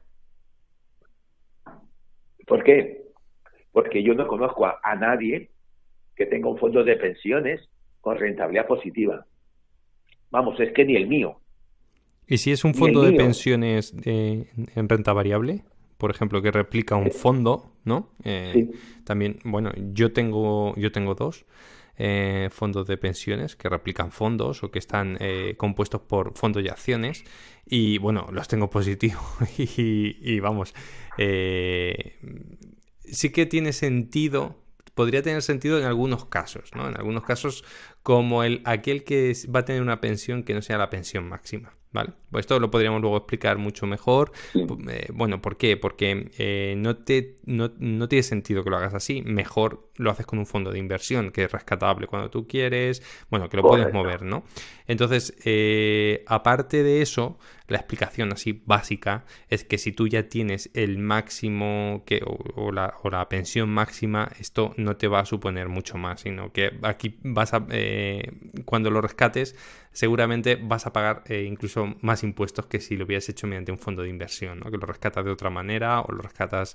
¿Por qué? Porque yo no conozco a, a nadie que tenga un fondo de pensiones con rentabilidad positiva. Vamos, es que ni el mío. ¿Y si es un fondo de pensiones eh, en renta variable? Por ejemplo, que replica un fondo, ¿no? Eh, sí. También, bueno, yo tengo, yo tengo dos eh, fondos de pensiones que replican fondos o que están eh, compuestos por fondos y acciones y, bueno, los tengo positivos y, y vamos, eh, sí que tiene sentido, podría tener sentido en algunos casos, ¿no? En algunos casos como el aquel que va a tener una pensión que no sea la pensión máxima. ¿Vale? Pues esto lo podríamos luego explicar mucho mejor. Sí. Eh, bueno, ¿por qué? Porque eh, no, te, no, no tiene sentido que lo hagas así. Mejor lo haces con un fondo de inversión que es rescatable cuando tú quieres. Bueno, que lo Correcto. Puedes mover, ¿no? Entonces, eh, aparte de eso, la explicación así básica es que si tú ya tienes el máximo que, o, o, la, o la pensión máxima, esto no te va a suponer mucho más, sino que aquí vas a, eh, cuando lo rescates, seguramente vas a pagar eh, incluso más impuestos que si lo hubieras hecho mediante un fondo de inversión, ¿no? Que lo rescatas de otra manera o lo rescatas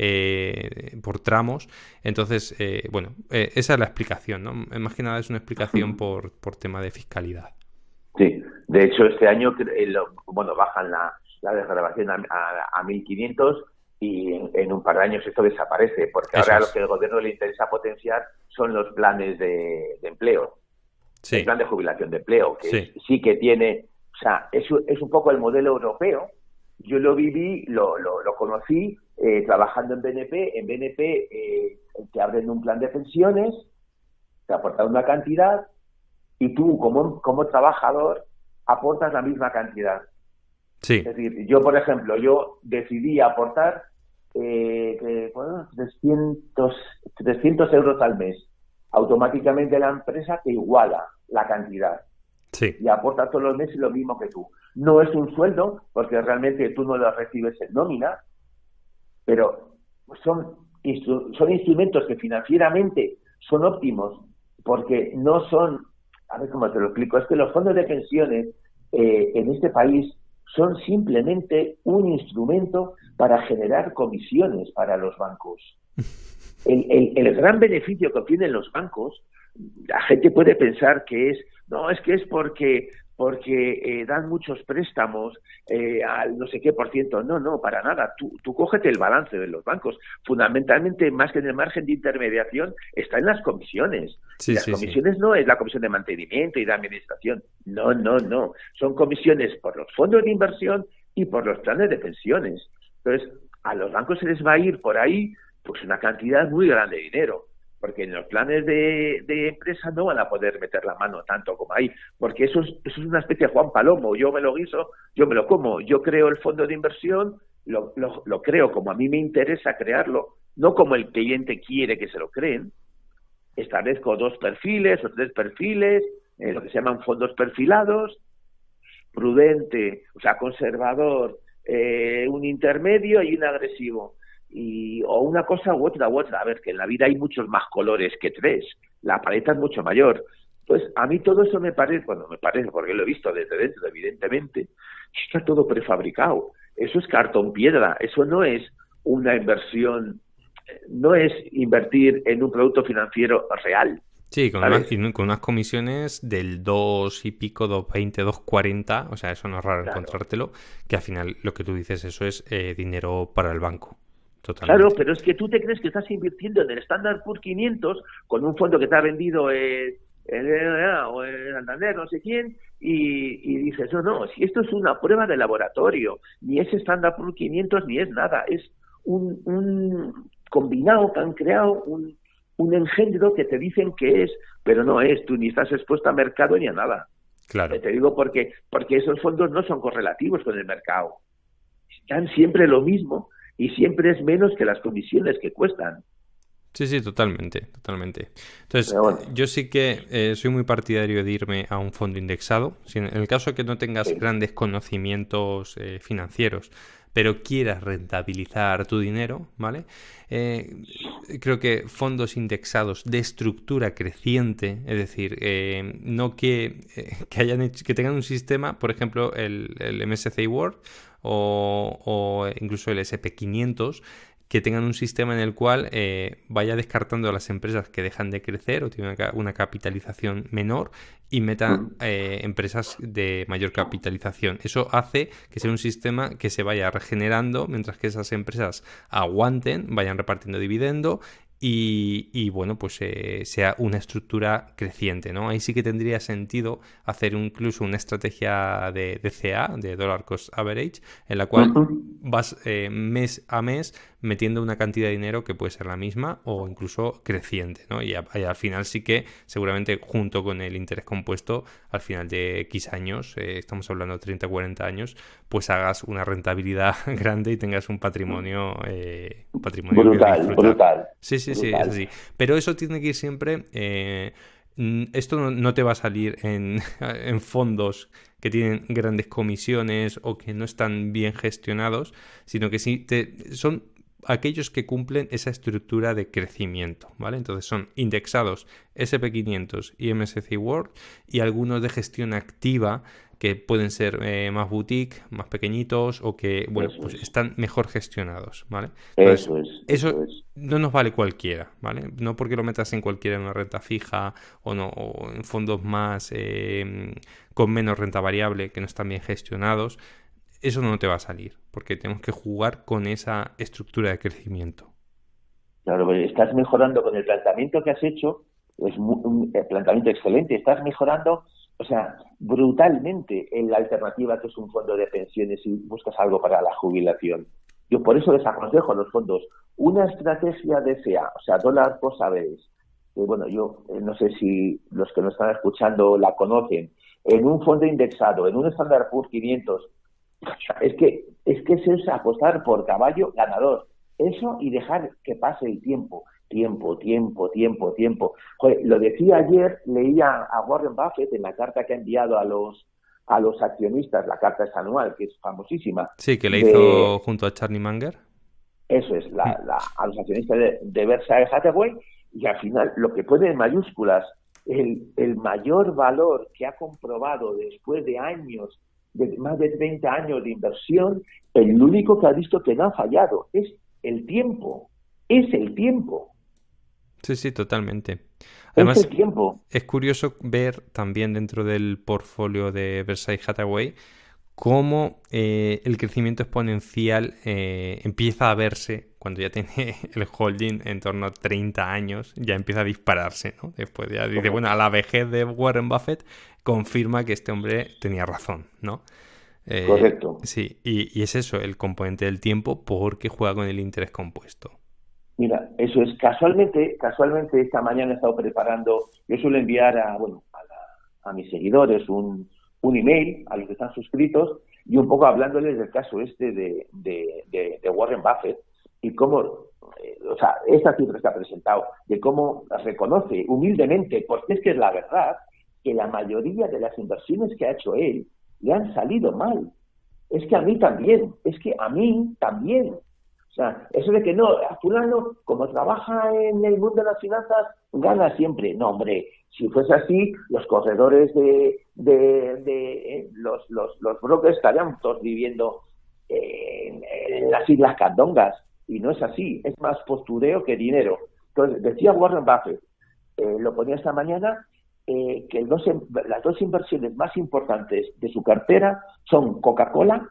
eh, por tramos. Entonces, eh, bueno, eh, esa es la explicación, ¿no? Más que nada es una explicación por, por tema de fiscalidad. Sí, de hecho este año eh, lo, bueno, bajan la, la desgravación a, a, a mil quinientos y en, en un par de años esto desaparece, porque Eso ahora es. lo que el gobierno le interesa potenciar son los planes de, de empleo, Sí. el plan de jubilación de empleo, que Sí. es, sí que tiene, o sea, es, es un poco el modelo europeo. Yo lo viví, lo, lo, lo conocí eh, trabajando en B N P. En B N P eh, te abren un plan de pensiones, te aportan una cantidad y tú como, como trabajador aportas la misma cantidad. Sí. Es decir, yo, por ejemplo, yo decidí aportar eh, que, bueno, trescientos, trescientos euros al mes. Automáticamente la empresa te iguala la cantidad. Sí. Y aporta todos los meses lo mismo que tú. No es un sueldo, porque realmente tú no lo recibes en nómina, pero son, instru son instrumentos que financieramente son óptimos, porque no son, a ver cómo te lo explico, es que los fondos de pensiones eh, en este país son simplemente un instrumento para generar comisiones para los bancos. El, el, el gran beneficio que obtienen los bancos, la gente puede pensar que es, no, es que es porque porque eh, dan muchos préstamos eh, al no sé qué por ciento. No, no, para nada. Tú, tú cógete el balance de los bancos. Fundamentalmente, más que en el margen de intermediación, está en las comisiones. Sí, y las sí, comisiones sí. no es la comisión de mantenimiento y de administración. No, no, no. Son comisiones por los fondos de inversión y por los planes de pensiones. Entonces, a los bancos se les va a ir por ahí pues una cantidad muy grande de dinero, porque en los planes de, de empresa no van a poder meter la mano tanto como ahí, porque eso es, eso es una especie de Juan Palomo. Yo me lo guiso, yo me lo como, yo creo el fondo de inversión, lo, lo, lo creo como a mí me interesa crearlo, no como el cliente quiere que se lo creen. Establezco dos perfiles o tres perfiles, eh, lo que se llaman fondos perfilados, prudente, o sea, conservador, eh, un intermedio y un agresivo. Y, o una cosa u otra u otra. A ver, que en la vida hay muchos más colores que tres. La paleta es mucho mayor. Pues a mí todo eso me parece, bueno, me parece, porque lo he visto desde dentro, evidentemente, está todo prefabricado. Eso es cartón piedra. Eso no es una inversión, no es invertir en un producto financiero real. Sí, con, una, con unas comisiones del dos y pico, dos veinte, dos cuarenta, o sea, eso no es raro claro. encontrártelo, que al final lo que tú dices, eso es eh, dinero para el banco. Totalmente. Claro, pero es que tú te crees que estás invirtiendo en el Standard Poor's quinientos con un fondo que te ha vendido el, el, el, o el Santander, no sé quién, y, y dices, no, no, si esto es una prueba de laboratorio, ni es Standard Poor's quinientos ni es nada, es un, un combinado que han creado, un, un engendro que te dicen que es, pero no es, tú ni estás expuesto a mercado ni a nada. Claro. Te digo porque, porque esos fondos no son correlativos con el mercado, están siempre lo mismo, y siempre es menos que las comisiones que cuestan. Sí, sí, totalmente, totalmente. Entonces, bueno. yo sí que eh, soy muy partidario de irme a un fondo indexado. Si en el caso de que no tengas sí. grandes conocimientos eh, financieros, pero quieras rentabilizar tu dinero, ¿vale? Eh, creo que fondos indexados de estructura creciente, es decir, eh, no que, eh, que hayan hecho, que tengan un sistema, por ejemplo, el, el M S C I World o, o incluso el S and P quinientos, que tengan un sistema en el cual eh, vaya descartando a las empresas que dejan de crecer o tienen una, una capitalización menor y meta eh, empresas de mayor capitalización. Eso hace que sea un sistema que se vaya regenerando mientras que esas empresas aguanten, vayan repartiendo dividendo y, y bueno, pues eh, sea una estructura creciente, ¿no? Ahí sí que tendría sentido hacer incluso una estrategia de D C A, de Dollar Cost Average, en la cual vas eh, mes a mes metiendo una cantidad de dinero que puede ser la misma o incluso creciente, ¿no? Y, a, y al final sí que seguramente junto con el interés compuesto, al final de X años, eh, estamos hablando de treinta o cuarenta años, pues hagas una rentabilidad grande y tengas un patrimonio, eh, un patrimonio brutal, brutal. Sí, sí, sí, es así. Pero eso tiene que ir siempre... Eh, esto no, no te va a salir en, en fondos que tienen grandes comisiones o que no están bien gestionados, sino que sí te, son aquellos que cumplen esa estructura de crecimiento, ¿vale? Entonces son indexados ese and pe quinientos y M S C I World y algunos de gestión activa que pueden ser eh, más boutique, más pequeñitos o que, bueno, Eso pues es. están mejor gestionados, ¿vale? Entonces, Eso es. Eso, eso es. no nos vale cualquiera, ¿vale? No porque lo metas en cualquiera en una renta fija o no o en fondos más eh, con menos renta variable que no están bien gestionados, eso no te va a salir, porque tenemos que jugar con esa estructura de crecimiento. Claro, pero estás mejorando con el planteamiento que has hecho, es un planteamiento excelente, estás mejorando, o sea, brutalmente en la alternativa que es un fondo de pensiones y buscas algo para la jubilación. Yo por eso les aconsejo a los fondos una estrategia D C A, o sea, dólar por saberes. Eh, bueno, yo eh, no sé si los que nos están escuchando la conocen, en un fondo indexado, en un Standard and Poor's quinientos, es que es que eso es apostar por caballo ganador. Eso y dejar que pase el tiempo. Tiempo, tiempo, tiempo, tiempo. Joder, lo decía ayer, leía a Warren Buffett en la carta que ha enviado a los a los accionistas, la carta es anual, que es famosísima. Sí, que le de, hizo junto a Charlie Munger. Eso es, la, la, a los accionistas de, de Berkshire Hathaway, y al final lo que pone en mayúsculas, el, el mayor valor que ha comprobado después de años, de más de treinta años de inversión, el único que ha visto que no ha fallado es el tiempo, es el tiempo. Sí, sí, totalmente. Además, Además, es el tiempo. Es curioso ver también dentro del portfolio de Berkshire Hathaway cómo eh, el crecimiento exponencial eh, empieza a verse cuando ya tiene el holding en torno a treinta años, ya empieza a dispararse, ¿no? Después ya dice, bueno, a la vejez de Warren Buffett confirma que este hombre tenía razón, ¿no? Eh, Correcto. Sí, y, y es eso, el componente del tiempo porque juega con el interés compuesto. Mira, eso es casualmente, casualmente esta mañana he estado preparando, yo suelo enviar a, bueno, a, la, a mis seguidores un, un email, a los que están suscritos, y un poco hablándoles del caso este de, de, de, de Warren Buffett y cómo, eh, o sea, esta cifra que ha presentado, de cómo reconoce humildemente, porque es que es la verdad, que la mayoría de las inversiones que ha hecho él le han salido mal. Es que a mí también, es que a mí también. O sea, eso de que no, a fulano, como trabaja en el mundo de las finanzas, gana siempre. No, hombre, si fuese así, los corredores de, de, de eh, los, los, los brokers estarían todos viviendo eh, en las Islas Candongas. Y no es así, es más postureo que dinero. Entonces, decía Warren Buffett, eh, lo ponía esta mañana, eh, que el dos, las dos inversiones más importantes de su cartera son Coca-Cola.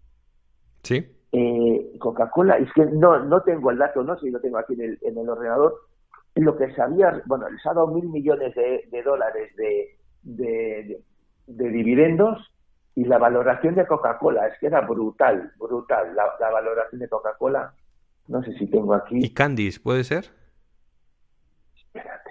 Sí. Eh, Coca-Cola, es que no no tengo el dato, no sé si lo tengo aquí en el, en el ordenador, lo que se había, bueno, les ha dado mil millones de, de dólares de, de, de, de dividendos, y la valoración de Coca-Cola es que era brutal, brutal, la, la valoración de Coca-Cola, no sé si tengo aquí. ¿Y Candice puede ser? Espérate.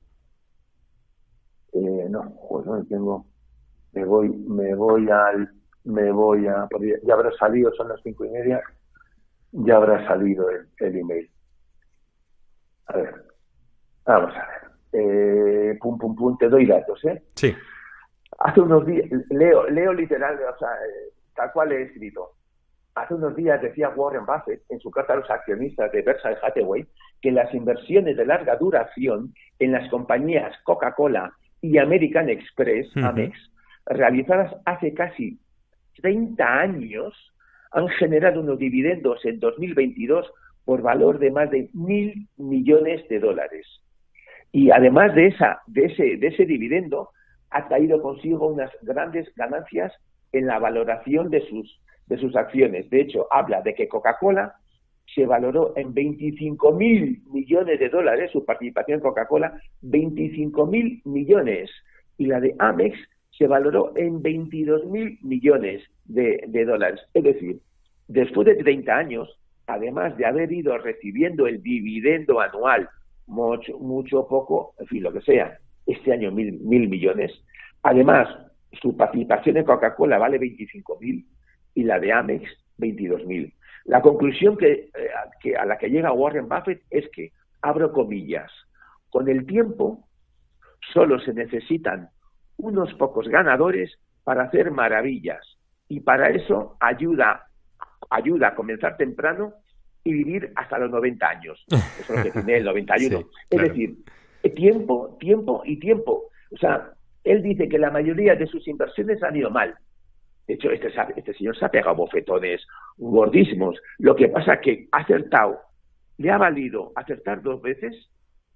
Eh, no, pues no tengo, me voy, me voy al me voy a, ya habrá salido, son las cinco y media, ya habrá salido el, el email. A ver, vamos a ver. Eh, pum, pum, pum, te doy datos, ¿eh? Sí. Hace unos días, leo, leo literal, o sea, eh, tal cual he escrito. Hace unos días decía Warren Buffett en su carta a los accionistas de Berkshire Hathaway que las inversiones de larga duración en las compañías Coca-Cola y American Express, uh-huh. Amex, realizadas hace casi treinta años, han generado unos dividendos en dos mil veintidós por valor de más de mil millones de dólares. Y además de esa, de ese, de ese dividendo, ha traído consigo unas grandes ganancias en la valoración de sus, de sus acciones. De hecho, habla de que Coca-Cola se valoró en veinticinco mil millones de dólares, su participación en Coca-Cola, veinticinco mil millones. Y la de Amex se valoró en veintidós mil millones de, de dólares. Es decir, después de treinta años, además de haber ido recibiendo el dividendo anual, mucho, mucho, poco, en fin, lo que sea, este año mil, mil millones, además, su participación en Coca-Cola vale veinticinco mil y la de Amex veintidós mil. La conclusión que, eh, que a la que llega Warren Buffett es que, abro comillas, con el tiempo solo se necesitan unos pocos ganadores para hacer maravillas, y para eso ayuda, ayuda a comenzar temprano y vivir hasta los noventa años. Eso es lo que tiene el noventa y uno. Sí, claro. Es decir, tiempo, tiempo y tiempo. O sea, él dice que la mayoría de sus inversiones han ido mal. De hecho, este, este señor se ha pegado bofetones gordísimos. Lo que pasa es que ha acertado, le ha valido acertar dos veces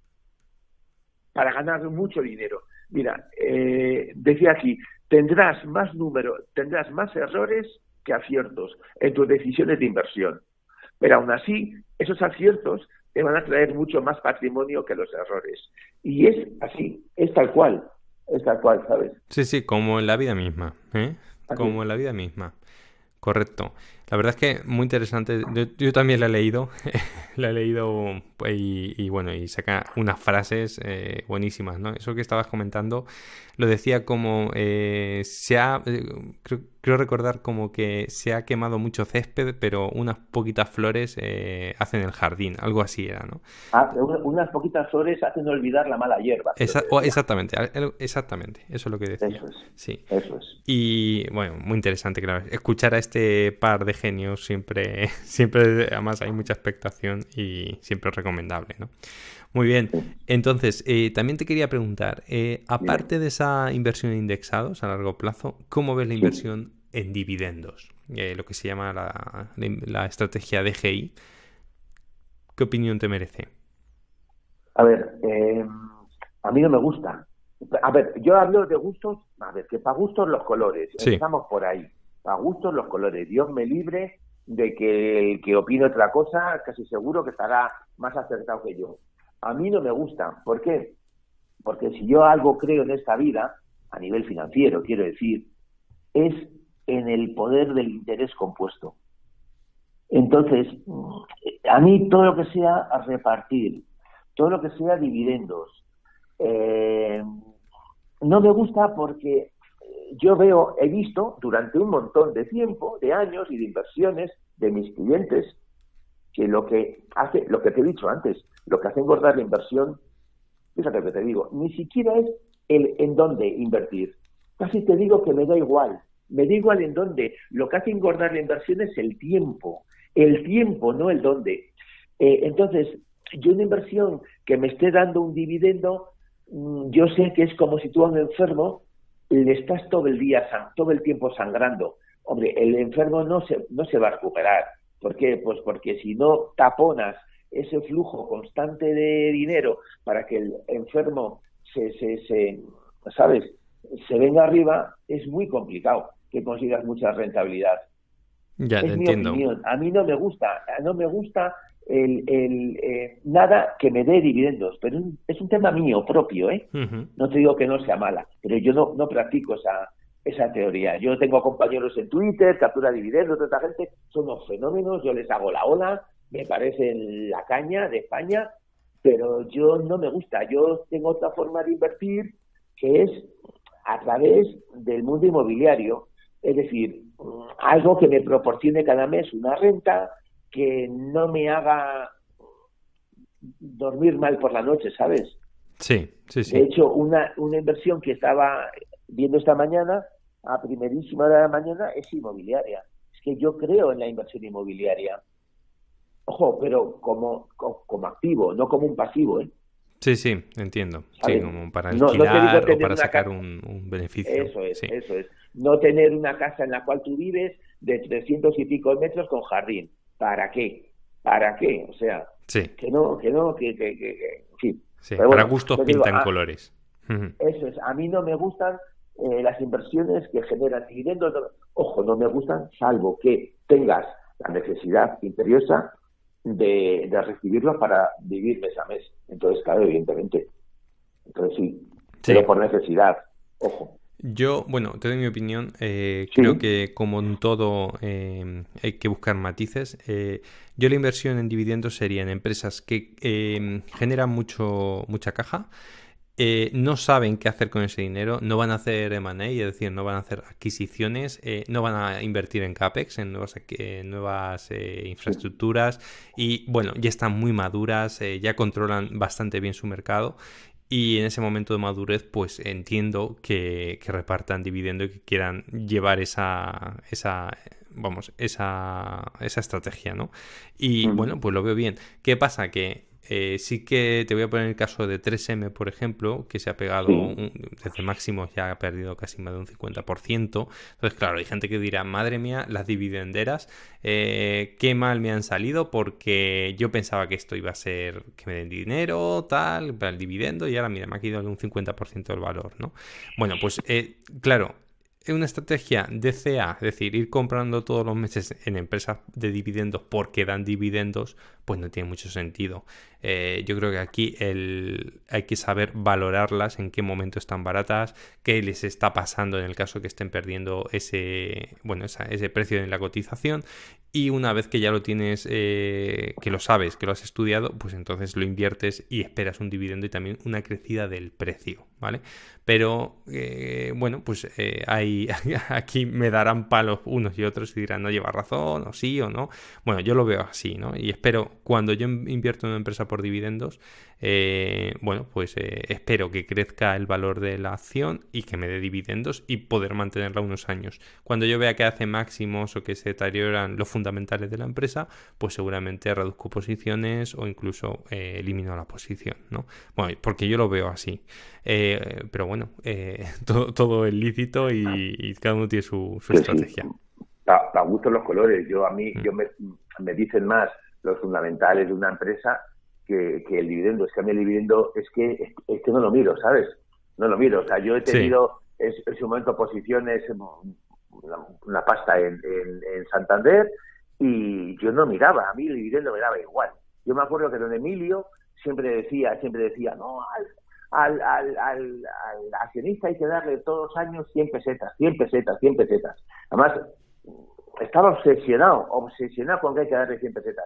para ganar mucho dinero. Mira, eh, decía aquí, tendrás más número, tendrás más errores que aciertos en tus decisiones de inversión. Pero aún así, esos aciertos te van a traer mucho más patrimonio que los errores. Y es así, es tal cual, es tal cual, ¿sabes? Sí, sí, como en la vida misma, ¿eh? Como en la vida misma. Correcto. La verdad es que muy interesante. Yo, yo también la he leído. La he leído y, y bueno, y saca unas frases eh, buenísimas, ¿no? Eso que estabas comentando lo decía como eh, se ha, eh, creo, creo recordar como que se ha quemado mucho césped, pero unas poquitas flores eh, hacen el jardín. Algo así era, ¿no? Ah, unas poquitas flores hacen olvidar la mala hierba. Esa, o exactamente, exactamente. Eso es lo que decía. Eso es. Sí. Eso es. Y bueno, muy interesante, claro. Escuchar a este par de genios siempre, siempre, además hay mucha expectación y siempre es recomendable, ¿no? Muy bien. Entonces, eh, también te quería preguntar, eh, aparte de esa inversión en indexados a largo plazo, ¿cómo ves la inversión sí. en dividendos? Eh, lo que se llama la, la estrategia D G I. ¿Qué opinión te merece? A ver, eh, a mí no me gusta. A ver, yo hablo de gustos, a ver, que para gustos los colores. Sí. Empezamos por ahí. Para gustos los colores. Dios me libre de que el que opine otra cosa, casi seguro que estará más acertado que yo. A mí no me gusta. ¿Por qué? Porque si yo algo creo en esta vida, a nivel financiero, quiero decir, es en el poder del interés compuesto. Entonces, a mí todo lo que sea a repartir, todo lo que sea dividendos, eh, no me gusta porque yo veo, he visto durante un montón de tiempo, de años y de inversiones de mis clientes, que lo que hace, lo que te he dicho antes, lo que hace engordar la inversión, fíjate lo que te digo, ni siquiera es el en dónde invertir. Casi te digo que me da igual, me da igual en dónde. Lo que hace engordar la inversión es el tiempo, el tiempo, no el dónde. Eh, entonces, yo una inversión que me esté dando un dividendo, yo sé que es como si tú a un enfermo le estás todo el día, todo el tiempo sangrando. Hombre, el enfermo no se, no se va a recuperar. ¿Por qué? Pues porque si no taponas ese flujo constante de dinero para que el enfermo se, se, se ¿sabes?, se venga arriba, es muy complicado que consigas mucha rentabilidad. Ya, es te mi entiendo. opinión. A mí no me gusta, no me gusta el, el eh, nada que me dé dividendos, pero es un tema mío propio, ¿eh? Uh-huh. No te digo que no sea mala, pero yo no, no practico esa esa teoría. Yo tengo compañeros en Twitter, captura dividendos, toda esta gente, son unos fenómenos, yo les hago la ola, me parecen la caña de España, pero yo no me gusta. Yo tengo otra forma de invertir que es a través del mundo inmobiliario, es decir, algo que me proporcione cada mes una renta que no me haga dormir mal por la noche, ¿sabes? Sí, sí, sí. De hecho, una, una inversión que estaba viendo esta mañana, a primerísima hora de la mañana, es inmobiliaria. Es que yo creo en la inversión inmobiliaria. Ojo, pero como, como, como activo, no como un pasivo, ¿eh? Sí, sí, entiendo. Sí, como para alquilar no, no o para sacar ca... un, un beneficio. Eso es, sí. eso es. No tener una casa en la cual tú vives de trescientos y pico metros con jardín. ¿Para qué? ¿Para qué? O sea, sí. que no, que no, que, que, que, que en fin. Sí, para bueno, gustos pintan digo, ah, colores. Eso es. A mí no me gustan eh, las inversiones que generan dividendos. No, ojo, no me gustan, salvo que tengas la necesidad imperiosa de, de recibirlos para vivir mes a mes. Entonces, claro, evidentemente. Entonces sí, sí. Pero por necesidad. Ojo. Yo, bueno, te doy mi opinión. Eh, sí. Creo que como en todo eh, hay que buscar matices. Eh, yo la inversión en dividendos sería en empresas que eh, generan mucho mucha caja, eh, no saben qué hacer con ese dinero, no van a hacer M and A, es decir, no van a hacer adquisiciones, eh, no van a invertir en CAPEX, en nuevas, eh, nuevas eh, infraestructuras y, bueno, ya están muy maduras, eh, ya controlan bastante bien su mercado. Y en ese momento de madurez, pues entiendo que, que repartan dividendo y que quieran llevar esa, esa vamos, esa, esa estrategia, ¿no? Y Mm. bueno, pues lo veo bien. ¿Qué pasa? Que eh, sí que te voy a poner el caso de tres eme, por ejemplo, que se ha pegado Sí, un- desde máximos, ya ha perdido casi más de un cincuenta por ciento. Entonces, claro, hay gente que dirá, madre mía, las dividenderas, eh, qué mal me han salido porque yo pensaba que esto iba a ser que me den dinero, tal, para el dividendo, y ahora mira, me ha quedado un cincuenta por ciento del valor, ¿no? Bueno, pues eh, claro, es una estrategia de C A, es decir, ir comprando todos los meses en empresas de dividendos porque dan dividendos, pues no tiene mucho sentido. Eh, yo creo que aquí el, hay que saber valorarlas, en qué momento están baratas, qué les está pasando en el caso que estén perdiendo ese, bueno, esa- ese precio en la cotización. Y una vez que ya lo tienes, eh, que lo sabes, que lo has estudiado, pues entonces lo inviertes y esperas un dividendo y también una crecida del precio, ¿vale? Pero eh, bueno, pues eh, hay, aquí me darán palos unos y otros y dirán, no lleva razón, o sí o no. Bueno, yo lo veo así, ¿no? Y espero, cuando yo invierto en una empresa por dividendos, eh, bueno, pues eh, espero que crezca el valor de la acción y que me dé dividendos y poder mantenerla unos años. Cuando yo vea que hace máximos o que se deterioran los fundamentales de la empresa, pues seguramente reduzco posiciones o incluso eh, elimino la posición, ¿no? Bueno, porque yo lo veo así. Eh, pero bueno, eh, todo, todo es lícito y, y cada uno tiene su, su que sí. estrategia. Para gusto los colores. Yo a mí, Mm. yo me, me dicen más los fundamentales de una empresa que, que el dividendo. Es que a mí el dividendo es que es, es que no lo miro, ¿sabes? No lo miro. O sea, yo he Sí, tenido en, en su momento posiciones, una, una pasta en, en, en Santander, y yo no miraba. A mí el dividendo me daba igual. Yo me acuerdo que don Emilio siempre decía, siempre decía, no, al, al, al, al, al accionista hay que darle todos los años cien pesetas, cien pesetas, cien pesetas. Además, estaba obsesionado, obsesionado con que hay que darle cien pesetas.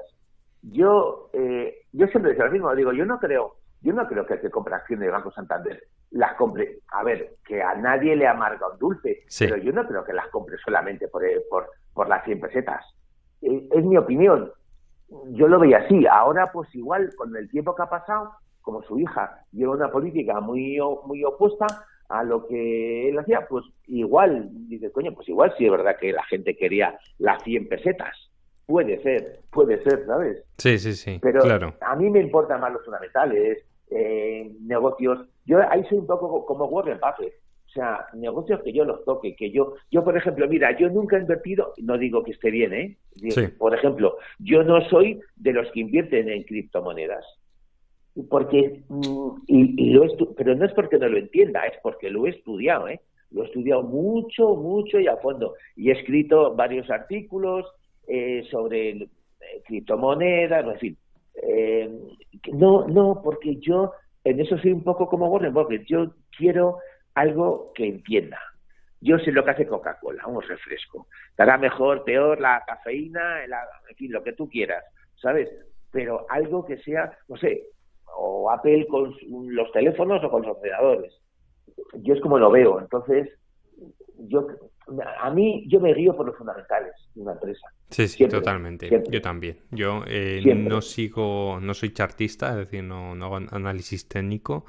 Yo, eh, yo siempre decía lo mismo, digo, yo no creo, yo no creo que el que compre acciones de Banco Santander las compre, a ver, que a nadie le amarga un dulce, sí, pero yo no creo que las compre solamente por, por, por las cien pesetas. Eh, es mi opinión. Yo lo veía así. Ahora, pues igual, con el tiempo que ha pasado, como su hija lleva una política muy, muy opuesta a lo que él hacía, pues igual, dice, coño, pues igual sí es verdad que la gente quería las cien pesetas. Puede ser, puede ser, ¿sabes? sí, sí, sí, Pero claro. a mí me importan más los fundamentales, eh, negocios. Yo ahí soy un poco como Warren Buffett. O sea, negocios que yo los toque, que yo, yo por ejemplo, mira, yo nunca he invertido, no digo que esté bien, ¿eh? Sí, Por ejemplo, yo no soy de los que invierten en criptomonedas. Porque, y, y lo estu- pero no es porque no lo entienda, es porque lo he estudiado, ¿eh? Lo he estudiado mucho, mucho y a fondo. Y he escrito varios artículos eh, sobre el, eh, criptomonedas, en fin. Eh, no, no, porque yo en eso soy un poco como Warren Buffett. Yo quiero algo que entienda. Yo sé lo que hace Coca-Cola, un refresco. Estará mejor, peor, la cafeína, la, en fin, lo que tú quieras, ¿sabes? Pero algo que sea, no sé, o Apple con los teléfonos o con los ordenadores. Yo es como lo veo. Entonces, yo a mí, yo me guío por los fundamentales de una empresa. sí, sí, Siempre, totalmente. siempre, Yo también. Yo eh, no siempre. sigo, no soy chartista, es decir, no, no hago análisis técnico.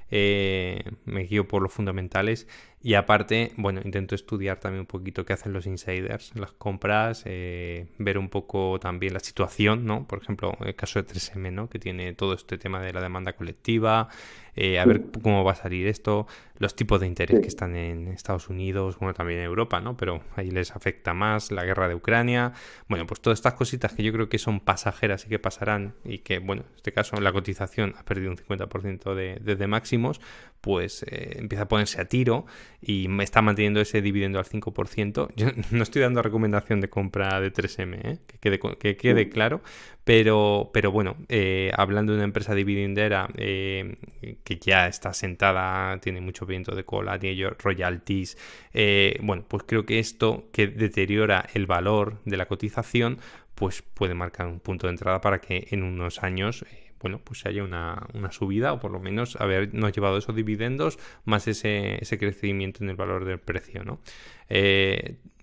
Eh, me guío por los fundamentales y aparte, bueno, intento estudiar también un poquito qué hacen los insiders, las compras, eh, ver un poco también la situación, ¿no? Por ejemplo, el caso de tres eme, ¿no? Que tiene todo este tema de la demanda colectiva, eh, a Sí, ver cómo va a salir esto, los tipos de interés que sí. están en Estados Unidos, bueno, también en Europa, ¿no? Pero ahí les afecta más la guerra de Ucrania. Bueno, pues todas estas cositas que yo creo que son pasajeras y que pasarán y que, bueno, en este caso la cotización ha perdido un cincuenta por ciento de, desde máximos, pues eh, empieza a ponerse a tiro y me está manteniendo ese dividendo al cinco por ciento. Yo no estoy dando recomendación de compra de tres eme, ¿eh? que quede, que quede claro, pero, pero bueno, eh, hablando de una empresa dividendera eh, que ya está sentada, tiene mucho viento de cola, tiene royalties, eh, bueno, pues creo que esto que deteriora el valor de la cotización, pues puede marcar un punto de entrada para que en unos años eh, bueno, pues haya una, una subida o por lo menos habernos llevado esos dividendos más ese, ese crecimiento en el valor del precio, ¿no? Eh,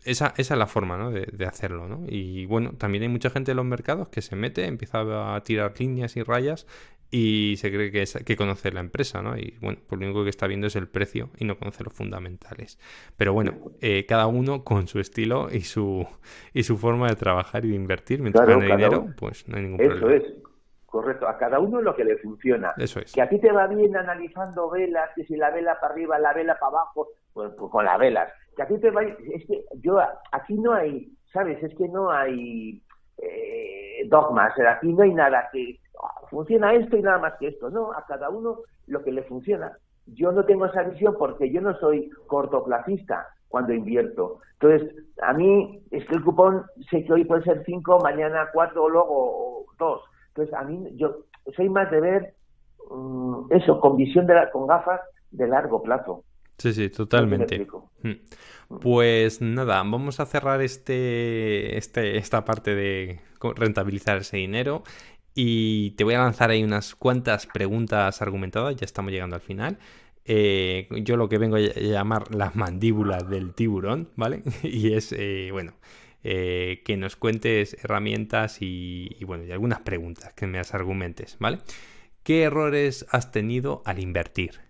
esa, esa es la forma, ¿no? de, de hacerlo, ¿no? Y bueno, también hay mucha gente en los mercados que se mete, empieza a tirar líneas y rayas y se cree que, es, que conoce la empresa, ¿no? Y bueno, pues lo único que está viendo es el precio y no conoce los fundamentales. Pero bueno, eh, cada uno con su estilo y su y su forma de trabajar y de invertir. Mientras Claro, gane cada dinero, uno. pues no hay ningún Eso problema. es, correcto. A cada uno lo que le funciona. Eso es. Que a ti te va bien analizando velas, que si la vela para arriba, la vela para abajo, pues, pues con las velas. Que a ti te va... Es que yo, aquí no hay, ¿sabes? Es que no hay eh, dogmas. Aquí no hay nada que... oh, funciona esto y nada más que esto. No, a cada uno lo que le funciona. Yo no tengo esa visión porque yo no soy cortoplacista cuando invierto. Entonces, a mí es que el cupón sé que hoy puede ser cinco, mañana cuatro, o luego dos. Entonces, a mí, yo soy más de ver um, eso, con visión, de la, con gafas de largo plazo. Sí, sí, No sé si me totalmente. explico. Mm. Pues nada, vamos a cerrar este, este, esta parte de co- rentabilizar ese dinero y te voy a lanzar ahí unas cuantas preguntas argumentadas, ya estamos llegando al final. Eh, yo lo que vengo a ll- llamar la mandíbula del tiburón, ¿vale? Y es, eh, bueno, eh, que nos cuentes herramientas y, y, bueno, y algunas preguntas que me las argumentes, ¿vale? ¿Qué errores has tenido al invertir?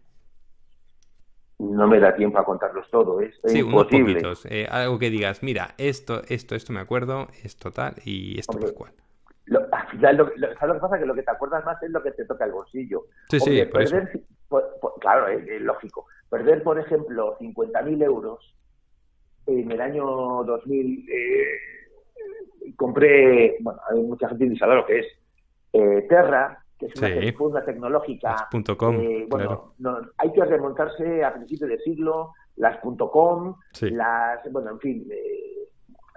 No me da tiempo a contarlos todo, es Sí, unos imposible. poquitos. Eh, algo que digas, mira, esto, esto, esto me acuerdo, esto tal y esto Hombre, pascual. lo, al final, lo, lo, ¿sabes lo que pasa? Que lo que te acuerdas más es lo que te toca el bolsillo. Sí, sí, Hombre, por eso. perder, por, por, claro, es, es lógico. Perder, por ejemplo, cincuenta mil euros en el año dos mil, eh, compré, bueno, hay mucha gente que ni sabe lo que es, eh, Terra, que es una, Sí, fue una tecnológica, las punto com, eh, bueno, claro. no, hay que remontarse a principios de siglo, las punto .com, Sí, las, bueno, en fin, eh,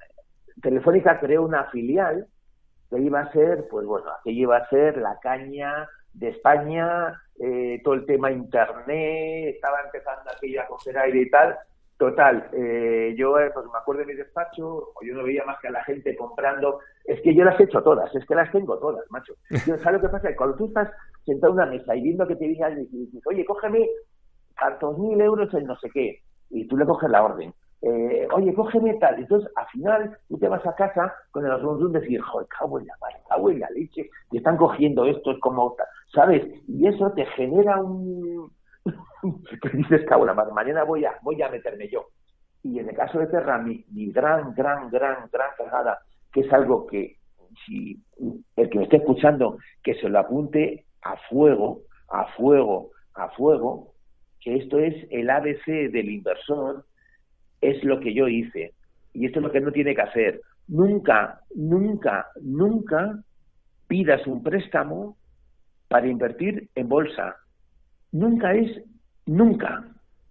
Telefónica creó una filial que iba a ser, pues bueno, que iba a ser la caña de España, eh, todo el tema internet, estaba empezando aquí a coger aire y tal. Total, eh, yo eh, pues me acuerdo de mi despacho, yo no veía más que a la gente comprando, es que yo las he hecho todas, es que las tengo todas, macho. Yo, ¿sabes lo que pasa? Cuando tú estás sentado en una mesa y viendo que te digan, y dices, oye, cógeme tantos mil euros en no sé qué, y tú le coges la orden. Eh, oye, cógeme tal. Entonces, al final, tú te vas a casa con el rum de decir, joder, cago en la madre, cago en la leche, y están cogiendo esto, es como, ¿sabes? Y eso te genera un... que dices, cago en la madre, mañana voy a, voy a meterme yo. Y en el caso de Terra, mi, mi gran, gran, gran, gran cagada, que es algo que, si el que me esté escuchando, que se lo apunte a fuego, a fuego, a fuego, que esto es el A B C del inversor, es lo que yo hice. Y esto es lo que no tiene que hacer. Nunca, nunca, nunca pidas un préstamo para invertir en bolsa. Nunca es, nunca.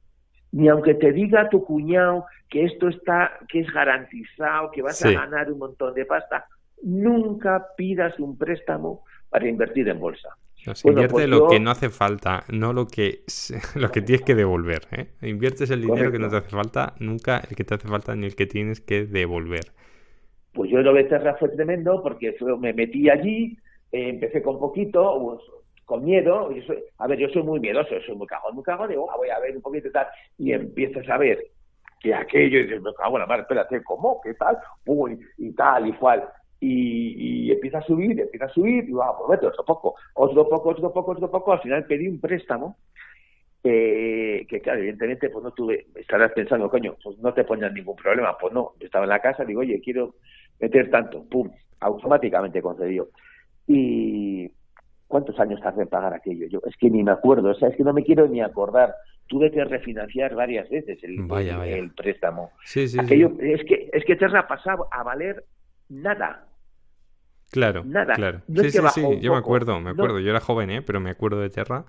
Ni aunque te diga tu cuñado que esto está, que es garantizado, que vas sí. a ganar un montón de pasta, nunca pidas un préstamo para invertir en bolsa. Nos Bueno, invierte pues lo yo... que no hace falta, no lo que lo que tienes que devolver, ¿eh? Inviertes el dinero Correcto. que no te hace falta, nunca el que te hace falta ni el que tienes que devolver. Pues yo lo de Terra fue tremendo porque fue, me metí allí, eh, empecé con poquito, pues, con miedo. Yo soy, a ver, yo soy muy miedoso, yo soy muy cagón, muy cagón, digo, ah, voy a ver un poquito y tal, y empiezas a ver que aquello, y dices, me cago en la madre, espérate, ¿cómo? ¿Qué tal? Uy, y tal, y cual. Y, y empieza a subir, empieza a subir, y digo, ah, pues vete, otro poco, otro poco, otro poco, otro poco. Al final pedí un préstamo, eh, que claro, evidentemente, pues no tuve, estarás pensando, coño, pues no te ponían ningún problema. Pues no, yo estaba en la casa, digo, oye, quiero meter tanto, pum, automáticamente concedió. Y ¿cuántos años tardé en pagar aquello? Yo es que ni me acuerdo, o sea, es que no me quiero ni acordar. Tuve que refinanciar varias veces el, Vaya, el, vaya. el préstamo. Sí, sí, aquello, sí. es que es que Terra pasaba a valer nada. Claro, Nada. claro. No Sí, es que sí, bajó sí, un yo me poco. acuerdo, me acuerdo. No, Yo era joven, ¿eh? Pero me acuerdo de Terra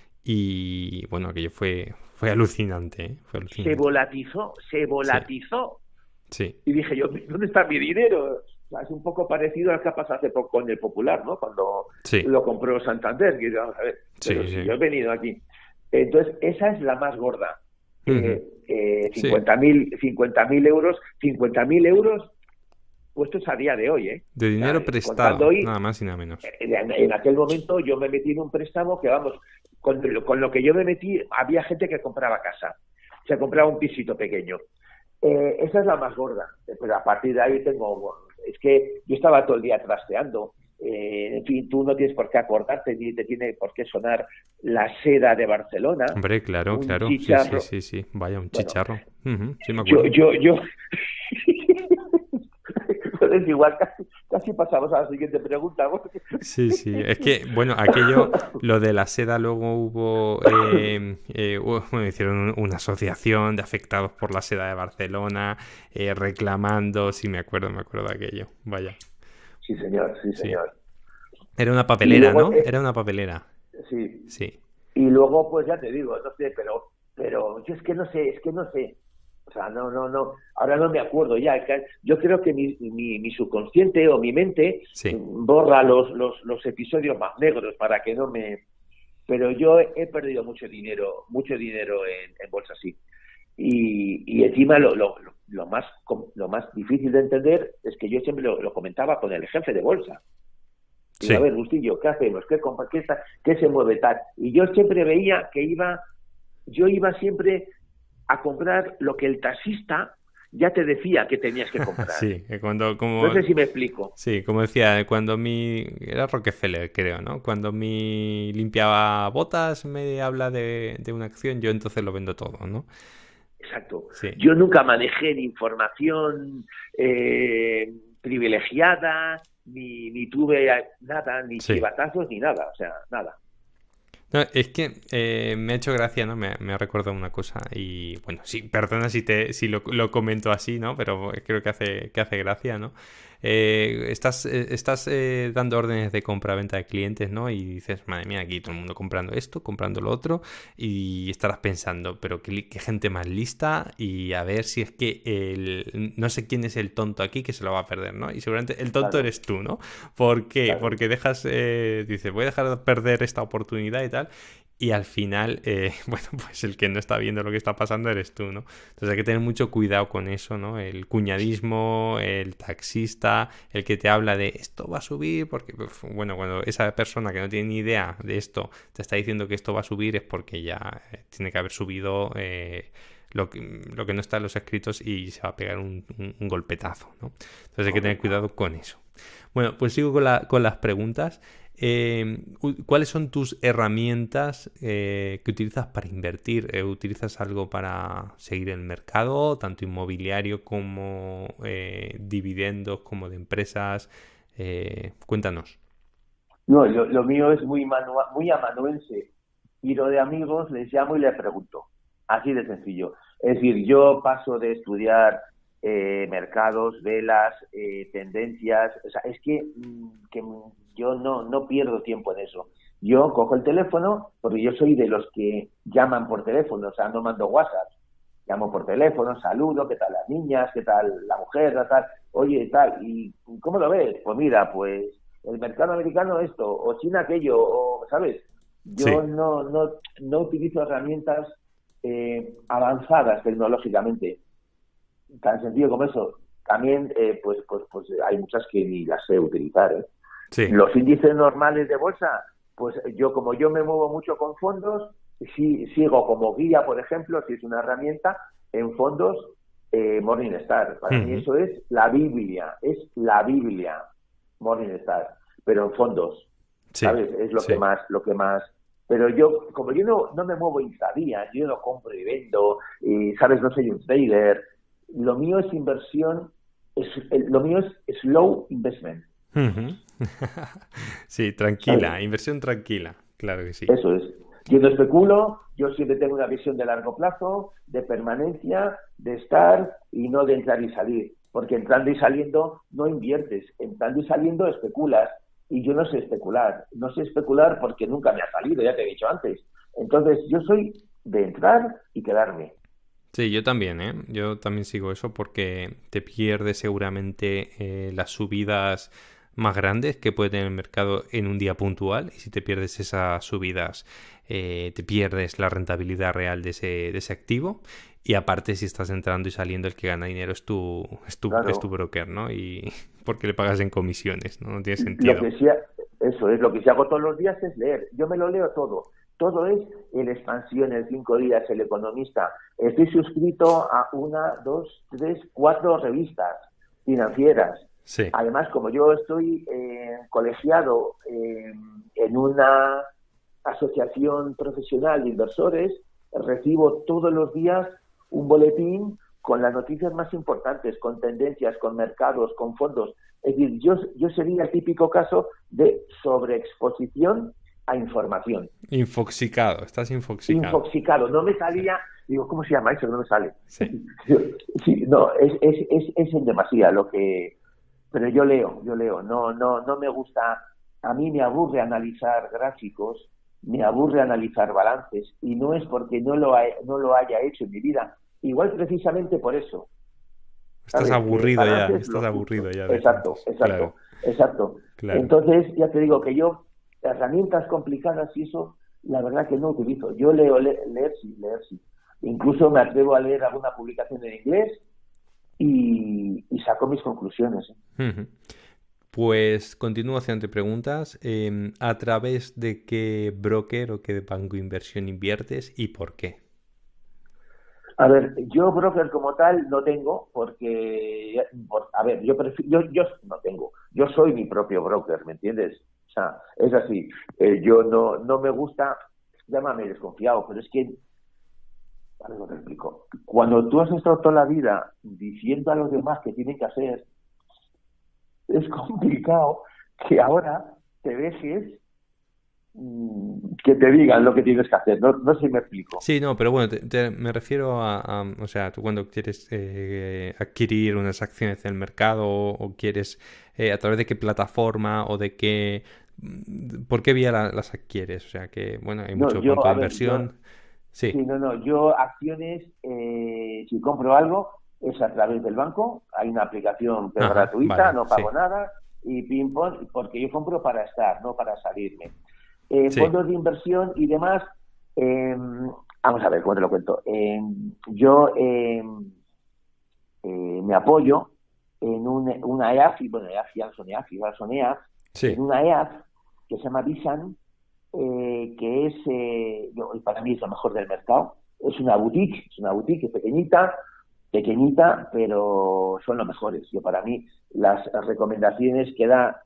y bueno, aquello fue fue alucinante, ¿eh? Fue se alucinante. volatilizó, se volatilizó. Sí. Y dije yo, ¿dónde está mi dinero? O sea, es un poco parecido al que ha pasado hace poco con el Popular, ¿no? Cuando Sí. lo compró Santander, que vamos a ver, pero Sí, si sí. yo he venido aquí. Entonces, esa es la más gorda. Ujú. Eh, eh, Sí. cincuenta mil euros, cincuenta mil euros puestos a día de hoy, ¿eh? De dinero O sea, prestado, contando hoy, nada más y nada menos. en, en aquel momento yo me metí en un préstamo que, vamos, con lo, con lo que yo me metí, había gente que compraba casa, se compraba un pisito pequeño. Eh, esa es la más gorda, pero a partir de ahí tengo, bueno, es que yo estaba todo el día trasteando, eh, en fin, tú no tienes por qué acordarte ni te tiene por qué sonar la seda de Barcelona, Hombre, claro, un claro. Sí, sí, chicharro, sí, sí. Vaya, un bueno, chicharro. Ujú, sí, me yo, acuerdo. yo, yo, entonces igual casi, casi pasamos a la siguiente pregunta. Porque... Sí, sí. Es que, bueno, aquello, lo de la seda, luego hubo, eh, eh, hu- bueno, hicieron un- una asociación de afectados por la seda de Barcelona, eh, reclamando, sí, me acuerdo, me acuerdo de aquello. Vaya, Sí, señor, sí, sí. señor. Era una Y papelera, luego, ¿no? eh, Era una papelera. sí, Sí, y luego, pues ya te digo, no sé, pero, pero yo es que no sé, es que no sé. O sea, no, no, no. Ahora no me acuerdo ya. Yo creo que mi, mi, mi subconsciente o mi mente sí. borra los, los, los episodios más negros para que no me... Pero yo he, he perdido mucho dinero, mucho dinero en, en bolsa, sí. Y, y encima lo, lo, lo, lo más, lo más difícil de entender es que yo siempre lo, lo comentaba con el jefe de bolsa. Digo, a Sí, ver, Bustillo, ¿qué hacemos? ¿Qué, compa- qué, está- qué se mueve tal? Y yo siempre veía que iba, yo iba siempre a comprar lo que el taxista ya te decía que tenías que comprar. sí, que cuando, No como, sé si me explico. sí, como decía, cuando mi, era Rockefeller, creo, ¿no? Cuando mi limpiaba botas me habla de, de una acción, yo entonces lo vendo todo, ¿no? Exacto. Sí, Yo nunca manejé ni información eh, privilegiada, ni, ni tuve nada, ni sí. chivatazos, ni nada. O sea, nada. No, es que eh, me ha hecho gracia, ¿no? Me, me ha recordado una cosa y bueno, sí, perdona si te si lo, lo comento así, ¿no? Pero creo que hace que hace gracia, ¿no? Eh, estás eh, estás eh, dando órdenes de compra-venta de clientes, ¿no? Y dices, madre mía, aquí todo el mundo comprando esto, comprando lo otro y estarás pensando, pero qué, li- qué gente más lista y a ver si es que el no sé quién es el tonto aquí que se lo va a perder, ¿no? Y seguramente el tonto Claro, eres tú, ¿no? ¿Por qué? claro. Porque dejas, eh, dices, voy a dejar de perder esta oportunidad y tal. Y al final, eh, bueno, pues el que no está viendo lo que está pasando eres tú, ¿no? Entonces hay que tener mucho cuidado con eso, ¿no? El cuñadismo, el taxista, el que te habla de esto va a subir, porque, bueno, cuando esa persona que no tiene ni idea de esto te está diciendo que esto va a subir es porque ya eh, tiene que haber subido eh, lo, que, lo que no está en los escritos y se va a pegar un, un, un golpetazo, ¿no? Entonces hay que tener Correcto. cuidado con eso. Bueno, pues sigo con, la, con las preguntas. Eh, ¿Cuáles son tus herramientas eh, que utilizas para invertir? Eh, ¿Utilizas algo para seguir el mercado, tanto inmobiliario como eh, dividendos, como de empresas? Eh, cuéntanos. No, lo, lo mío es muy, manua- muy amanuense. Tiro de amigos, les llamo y les pregunto. Así de sencillo. Es decir, yo paso de estudiar eh, mercados, velas, eh, tendencias. O sea, es que, mm, que mm, yo no, no pierdo tiempo en eso. Yo cojo el teléfono, porque yo soy de los que llaman por teléfono, o sea, no mando WhatsApp. Llamo por teléfono, saludo, ¿qué tal las niñas? ¿Qué tal la mujer? ¿Qué tal? Oye, tal. ¿Y cómo lo ves? Pues mira, pues el mercado americano esto, o China aquello, o, ¿sabes? Yo Sí. no, no, no utilizo herramientas eh, avanzadas tecnológicamente, tan sencillo como eso. También, eh, pues, pues, pues hay muchas que ni las sé utilizar, ¿eh? Sí. Los índices normales de bolsa, pues yo como yo me muevo mucho con fondos, sí, sigo como guía, por ejemplo, si es una herramienta, en fondos eh, Morningstar. Para mí Ujú. eso es la Biblia, es la Biblia Morningstar, pero en fondos, Sí, ¿sabes? Es lo que sí. más, lo que más. Pero yo, como yo no, no me muevo intradía, yo no compro y vendo, y, ¿sabes? No soy un trader. Lo mío es inversión, es, lo mío es slow investment, Ujú. Sí, tranquila, ¿sabes? inversión tranquila, claro que sí. Eso es. Yo no especulo, yo siempre tengo una visión de largo plazo, de permanencia, de estar y no de entrar y salir. Porque entrando y saliendo no inviertes, entrando y saliendo especulas. Y yo no sé especular. No sé especular porque nunca me ha salido, ya te he dicho antes. Entonces yo soy de entrar y quedarme. Sí, yo también, ¿eh? Yo también sigo eso porque te pierdes seguramente eh, las subidas más grandes que puede tener el mercado en un día puntual y si te pierdes esas subidas eh, te pierdes la rentabilidad real de ese, de ese activo y aparte si estás entrando y saliendo el que gana dinero es tu, es tu, es tu Claro. broker, ¿no? Y porque le pagas en comisiones, ¿no? No tiene Lo sentido. que sí, eso es, lo que sí hago todos los días es leer. Yo me lo leo todo. Todo es el Expansión, el Cinco Días, el Economista. Estoy suscrito a una, dos, tres, cuatro revistas financieras. Sí. Además, como yo estoy eh, colegiado eh, en una asociación profesional de inversores, recibo todos los días un boletín con las noticias más importantes, con tendencias, con mercados, con fondos. Es decir, yo, yo sería el típico caso de sobreexposición a información. Infoxicado, estás infoxicado. Infoxicado. No me salía, digo, ¿cómo se llama eso? No me sale. Sí. Sí, no, es, es, es, es en demasía lo que... Pero yo leo, yo leo. No, no, no me gusta... A mí me aburre analizar gráficos, me aburre analizar balances, y no es porque no lo, ha, no lo haya hecho en mi vida. Igual precisamente por eso. Estás ¿sabes? aburrido ya, Balances, estás lo aburrido justo. ya. De Exacto, tantos. exacto, Claro, exacto. claro. Entonces, ya te digo que yo, herramientas complicadas y eso, la verdad que no utilizo. Yo leo, le, leer sí, leer sí. Incluso me atrevo a leer alguna publicación en inglés y, y saco mis conclusiones. ¿eh? Uh-huh. Pues continúo haciéndote preguntas. Eh, ¿A través de qué broker o qué banco de inversión inviertes y por qué? A ver, yo broker como tal no tengo porque, por, a ver, yo, prefiero, yo yo no tengo, yo soy mi propio broker, ¿me entiendes? O sea, es así, eh, yo no no me gusta, llámame desconfiado, pero es que, a ver, lo te explico, cuando tú has estado toda la vida diciendo a los demás que tienen que hacer, es complicado que ahora te dejes que te digan lo que tienes que hacer. No, no sé si me explico. Sí, no, pero bueno, te, te, me refiero a, a, o sea, tú cuando quieres eh, adquirir unas acciones del mercado o, o quieres, eh, a través de qué plataforma o de qué, por qué vía la, las adquieres. O sea, que, bueno, hay No, muchos yo, bancos de a ver, yo, inversión. Sí. sí, no, no, yo acciones, eh, si compro algo, es a través del banco, hay una aplicación que es Ajá, gratuita, vale, no sí. pago nada, y ping pong, porque yo compro para estar, no para salirme. Eh, Sí. fondos de inversión y demás, eh, vamos a ver, ¿cómo te lo cuento? Eh, yo eh, eh, me apoyo en un, una E A F, y bueno, E A F ya son E A F, ya son E A F, Sí. en una E A F que se llama Visan, eh, que es, eh, yo, para mí es lo mejor del mercado. Es una boutique, es una boutique pequeñita, pequeñita, pero son los mejores. Yo, para mí, las recomendaciones que da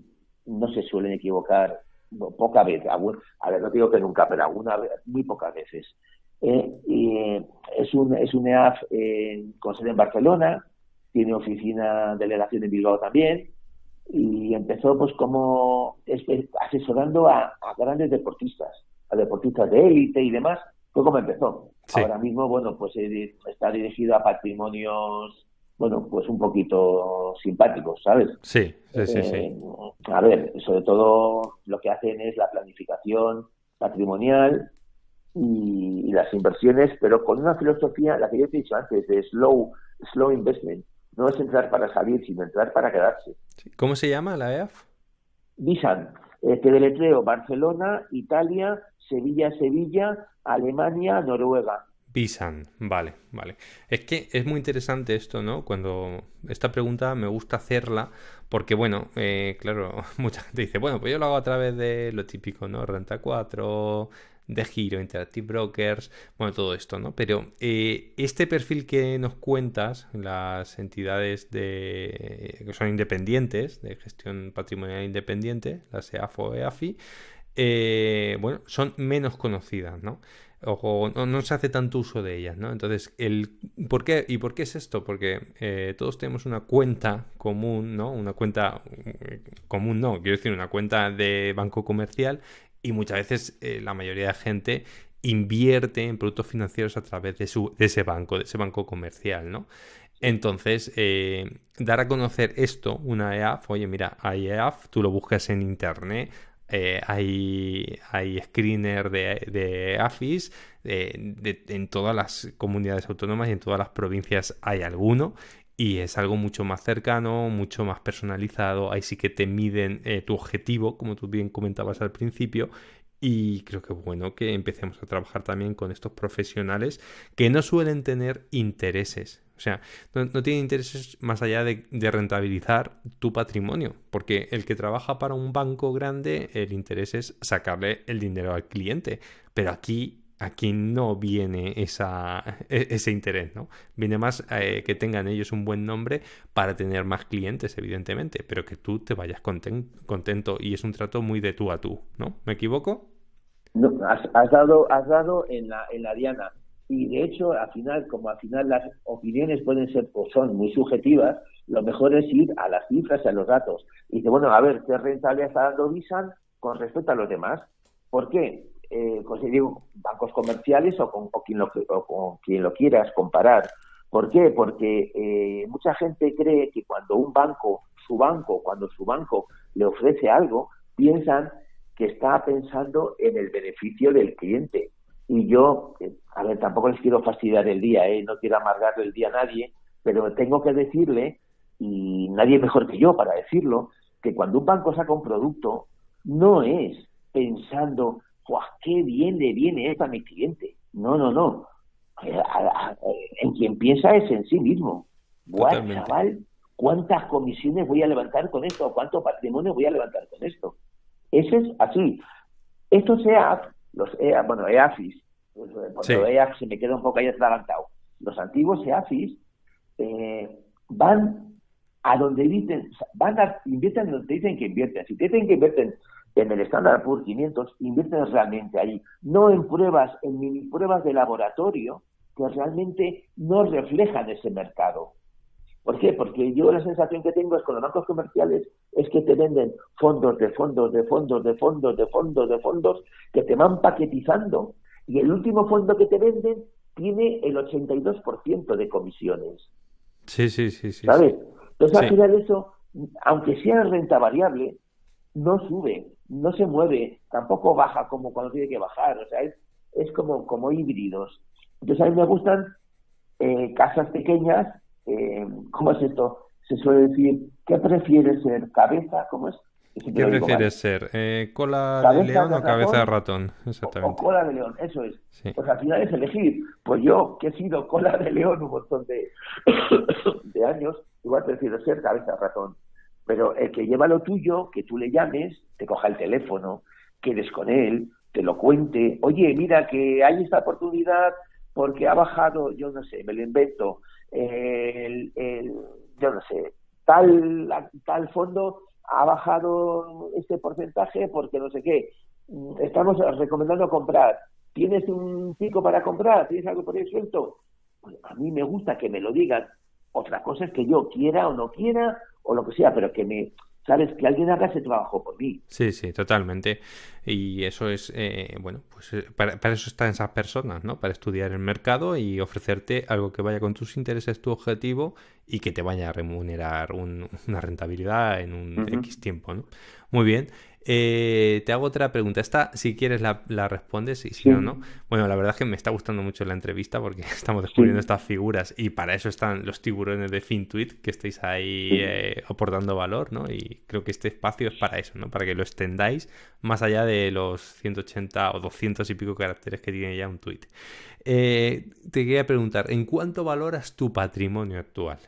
no se suelen equivocar. No, poca vez, a ver, no digo que nunca, pero alguna vez, muy pocas veces. Eh, y, eh, es un es un E A F eh, con sede en Barcelona, tiene oficina, delegación en Bilbao también, y empezó pues como asesorando a, a grandes deportistas, a deportistas de élite y demás. Fue como empezó. Sí. Ahora mismo, bueno, pues eh, está dirigido a patrimonios, bueno, pues un poquito simpáticos, ¿sabes? Sí, sí, sí, sí. Eh, a ver, sobre todo lo que hacen es la planificación patrimonial y, y las inversiones, pero con una filosofía, la que yo te he dicho antes, de slow, slow investment. No es entrar para salir, sino entrar para quedarse. ¿Cómo se llama la E A F? Visan, eh, te deletreo: Barcelona, Italia, Sevilla, Sevilla, Alemania, Noruega. Visan, vale, vale. Es que es muy interesante esto, ¿no? Cuando esta pregunta me gusta hacerla porque, bueno, eh, claro, mucha gente dice, bueno, pues yo lo hago a través de lo típico, ¿no? Renta cuatro, de Giro, Interactive Brokers, bueno, todo esto, ¿no? Pero eh, este perfil que nos cuentas, las entidades de que son independientes, de gestión patrimonial independiente, las E A F o E A F I, eh, bueno, son menos conocidas, ¿no? O no, no se hace tanto uso de ellas, ¿no? Entonces, el ¿por qué? ¿Y por qué es esto? Porque eh, todos tenemos una cuenta común, ¿no? Una cuenta común, no, quiero decir, una cuenta de banco comercial, y muchas veces eh, la mayoría de gente invierte en productos financieros a través de, su, de ese banco, de ese banco comercial, ¿no? Entonces, eh, dar a conocer esto, una E A F, oye, mira, hay E A F, tú lo buscas en internet. Eh, hay, hay screener de, de E A F Is, eh, de, en todas las comunidades autónomas y en todas las provincias hay alguno, y es algo mucho más cercano, mucho más personalizado. Ahí sí que te miden eh, tu objetivo, como tú bien comentabas al principio, y creo que es bueno que empecemos a trabajar también con estos profesionales que no suelen tener intereses O sea, no, no tiene intereses más allá de, de rentabilizar tu patrimonio, porque el que trabaja para un banco grande, el interés es sacarle el dinero al cliente, pero aquí, aquí no viene esa, e- ese interés, ¿no? Viene más eh, que tengan ellos un buen nombre para tener más clientes, evidentemente, pero que tú te vayas conten- contento y es un trato muy de tú a tú, ¿no? ¿Me equivoco? No, has, has dado, has dado en la, en la diana. Y de hecho, al final, como al final las opiniones pueden ser o son muy subjetivas, lo mejor es ir a las cifras y a los datos. Y dice, bueno, a ver, ¿qué rentabilidad está dando Visan con respecto a los demás? ¿Por qué? Eh, pues digo, bancos comerciales o con, o quien lo, o con quien lo quieras comparar. ¿Por qué? Porque eh, mucha gente cree que cuando un banco, su banco, cuando su banco le ofrece algo, piensan que está pensando en el beneficio del cliente. Y yo, eh, a ver, tampoco les quiero fastidiar el día, ¿eh? No quiero amargarle el día a nadie, pero tengo que decirle, y nadie mejor que yo para decirlo, que cuando un banco saca un producto, no es pensando, ¡guau, qué bien le viene esto a mi cliente! No, no, no. Eh, a- a- En quien piensa es en sí mismo. ¡Buah, Totalmente. chaval! ¿Cuántas comisiones voy a levantar con esto? ¿Cuánto patrimonio voy a levantar con esto? Eso es así. Estos E A F, los E A, bueno, E A F Is, pues, eh, por lo Sí, E A F se me queda un poco ahí atragantado. Los antiguos E A F Is eh, van a donde dicen, o sea, van a, invierten donde dicen que invierten. Si te dicen que invierten en el Standard Poor's quinientos, invierten realmente ahí, no en pruebas, en mini pruebas de laboratorio que realmente no reflejan ese mercado. ¿Por qué? Porque yo la sensación que tengo es con los bancos comerciales es que te venden fondos de fondos de fondos de fondos de fondos de fondos que te van paquetizando y el último fondo que te venden tiene el ochenta y dos por ciento de comisiones, sí, sí, sí, sí, ¿sabes? sí. Entonces al Sí, final eso, aunque sea renta variable, no sube, no se mueve, tampoco baja como cuando tiene que bajar, o sea, es, es como, como híbridos. Entonces a mí me gustan eh, casas pequeñas, eh, ¿cómo es esto? Se suele decir, ¿qué prefieres ser? ¿Cabeza? ¿Cómo es? Que siempre ¿qué lo digo mal. prefieres ser? Eh, ¿cola de ¿Cabeza león de o cabeza de ratón ratón? o, o Exactamente. cola de león? Eso es. Sí. Pues al final es elegir. Pues yo, que he sido cola de león un montón de, de años, igual prefiero ser cabeza de ratón. Pero el que lleva lo tuyo, que tú le llames, te coja el teléfono, quedes con él, te lo cuente. Oye, mira que hay esta oportunidad porque ha bajado, yo no sé, me lo invento, el, el, yo no sé, tal, tal fondo ha bajado este porcentaje porque no sé qué. Estamos recomendando comprar. ¿Tienes un pico para comprar? ¿Tienes algo por ahí suelto? Pues a mí me gusta que me lo digan. Otra cosa es que yo quiera o no quiera o lo que sea, pero que me, sabes, que alguien haga ese trabajo por mí. Sí, sí, totalmente. Y eso es, eh, bueno, pues eh, para, para eso están esas personas, ¿no? Para estudiar el mercado y ofrecerte algo que vaya con tus intereses, tu objetivo y que te vaya a remunerar un- una rentabilidad en un Uh -huh. X tiempo, ¿no? Muy bien. Eh, te hago otra pregunta. Esta, si quieres, la, la respondes y si no, no. Sí, Bueno, la verdad es que me está gustando mucho la entrevista porque estamos descubriendo sí, estas figuras y para eso están los tiburones de FinTwit, que estáis ahí sí. eh, aportando valor, ¿no? Y creo que este espacio es para eso, ¿no? Para que lo extendáis más allá de los ciento ochenta o doscientos y pico caracteres que tiene ya un tweet. Eh, te quería preguntar, ¿en cuánto valoras tu patrimonio actual?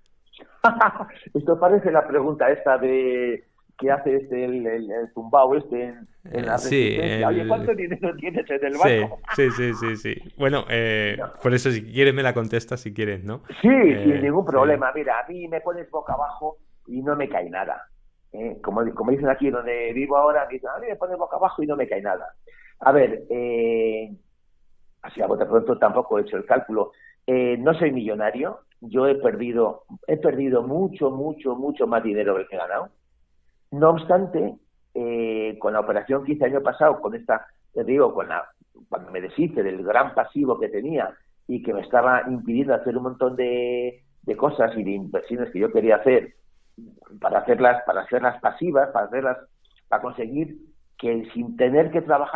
Esto parece la pregunta esta de que hace este el, el, el tumbao este en, en Eh, la sí, resistencia. Oye, el... ¿cuánto dinero tienes en el Sí, banco? sí, sí, sí, sí. Bueno, eh, No. por eso si quieres me la contestas, si quieres, ¿no? Sí, sin Eh, ningún sí. problema. Mira, a mí me pones boca abajo y no me cae nada. ¿Eh? Como, como dicen aquí donde vivo ahora, me dicen, a mí me pones boca abajo y no me cae nada. A ver, eh, así a bote pronto tampoco he hecho el cálculo. Eh, no soy millonario. Yo he perdido, he perdido mucho, mucho, mucho más dinero del que he ganado. No obstante, eh, con la operación que hice el año pasado, con esta, te digo, con la, cuando me deshice del gran pasivo que tenía y que me estaba impidiendo hacer un montón de, de cosas y de inversiones que yo quería hacer para hacerlas, para hacerlas pasivas, para hacerlas, para conseguir que sin tener que trabajar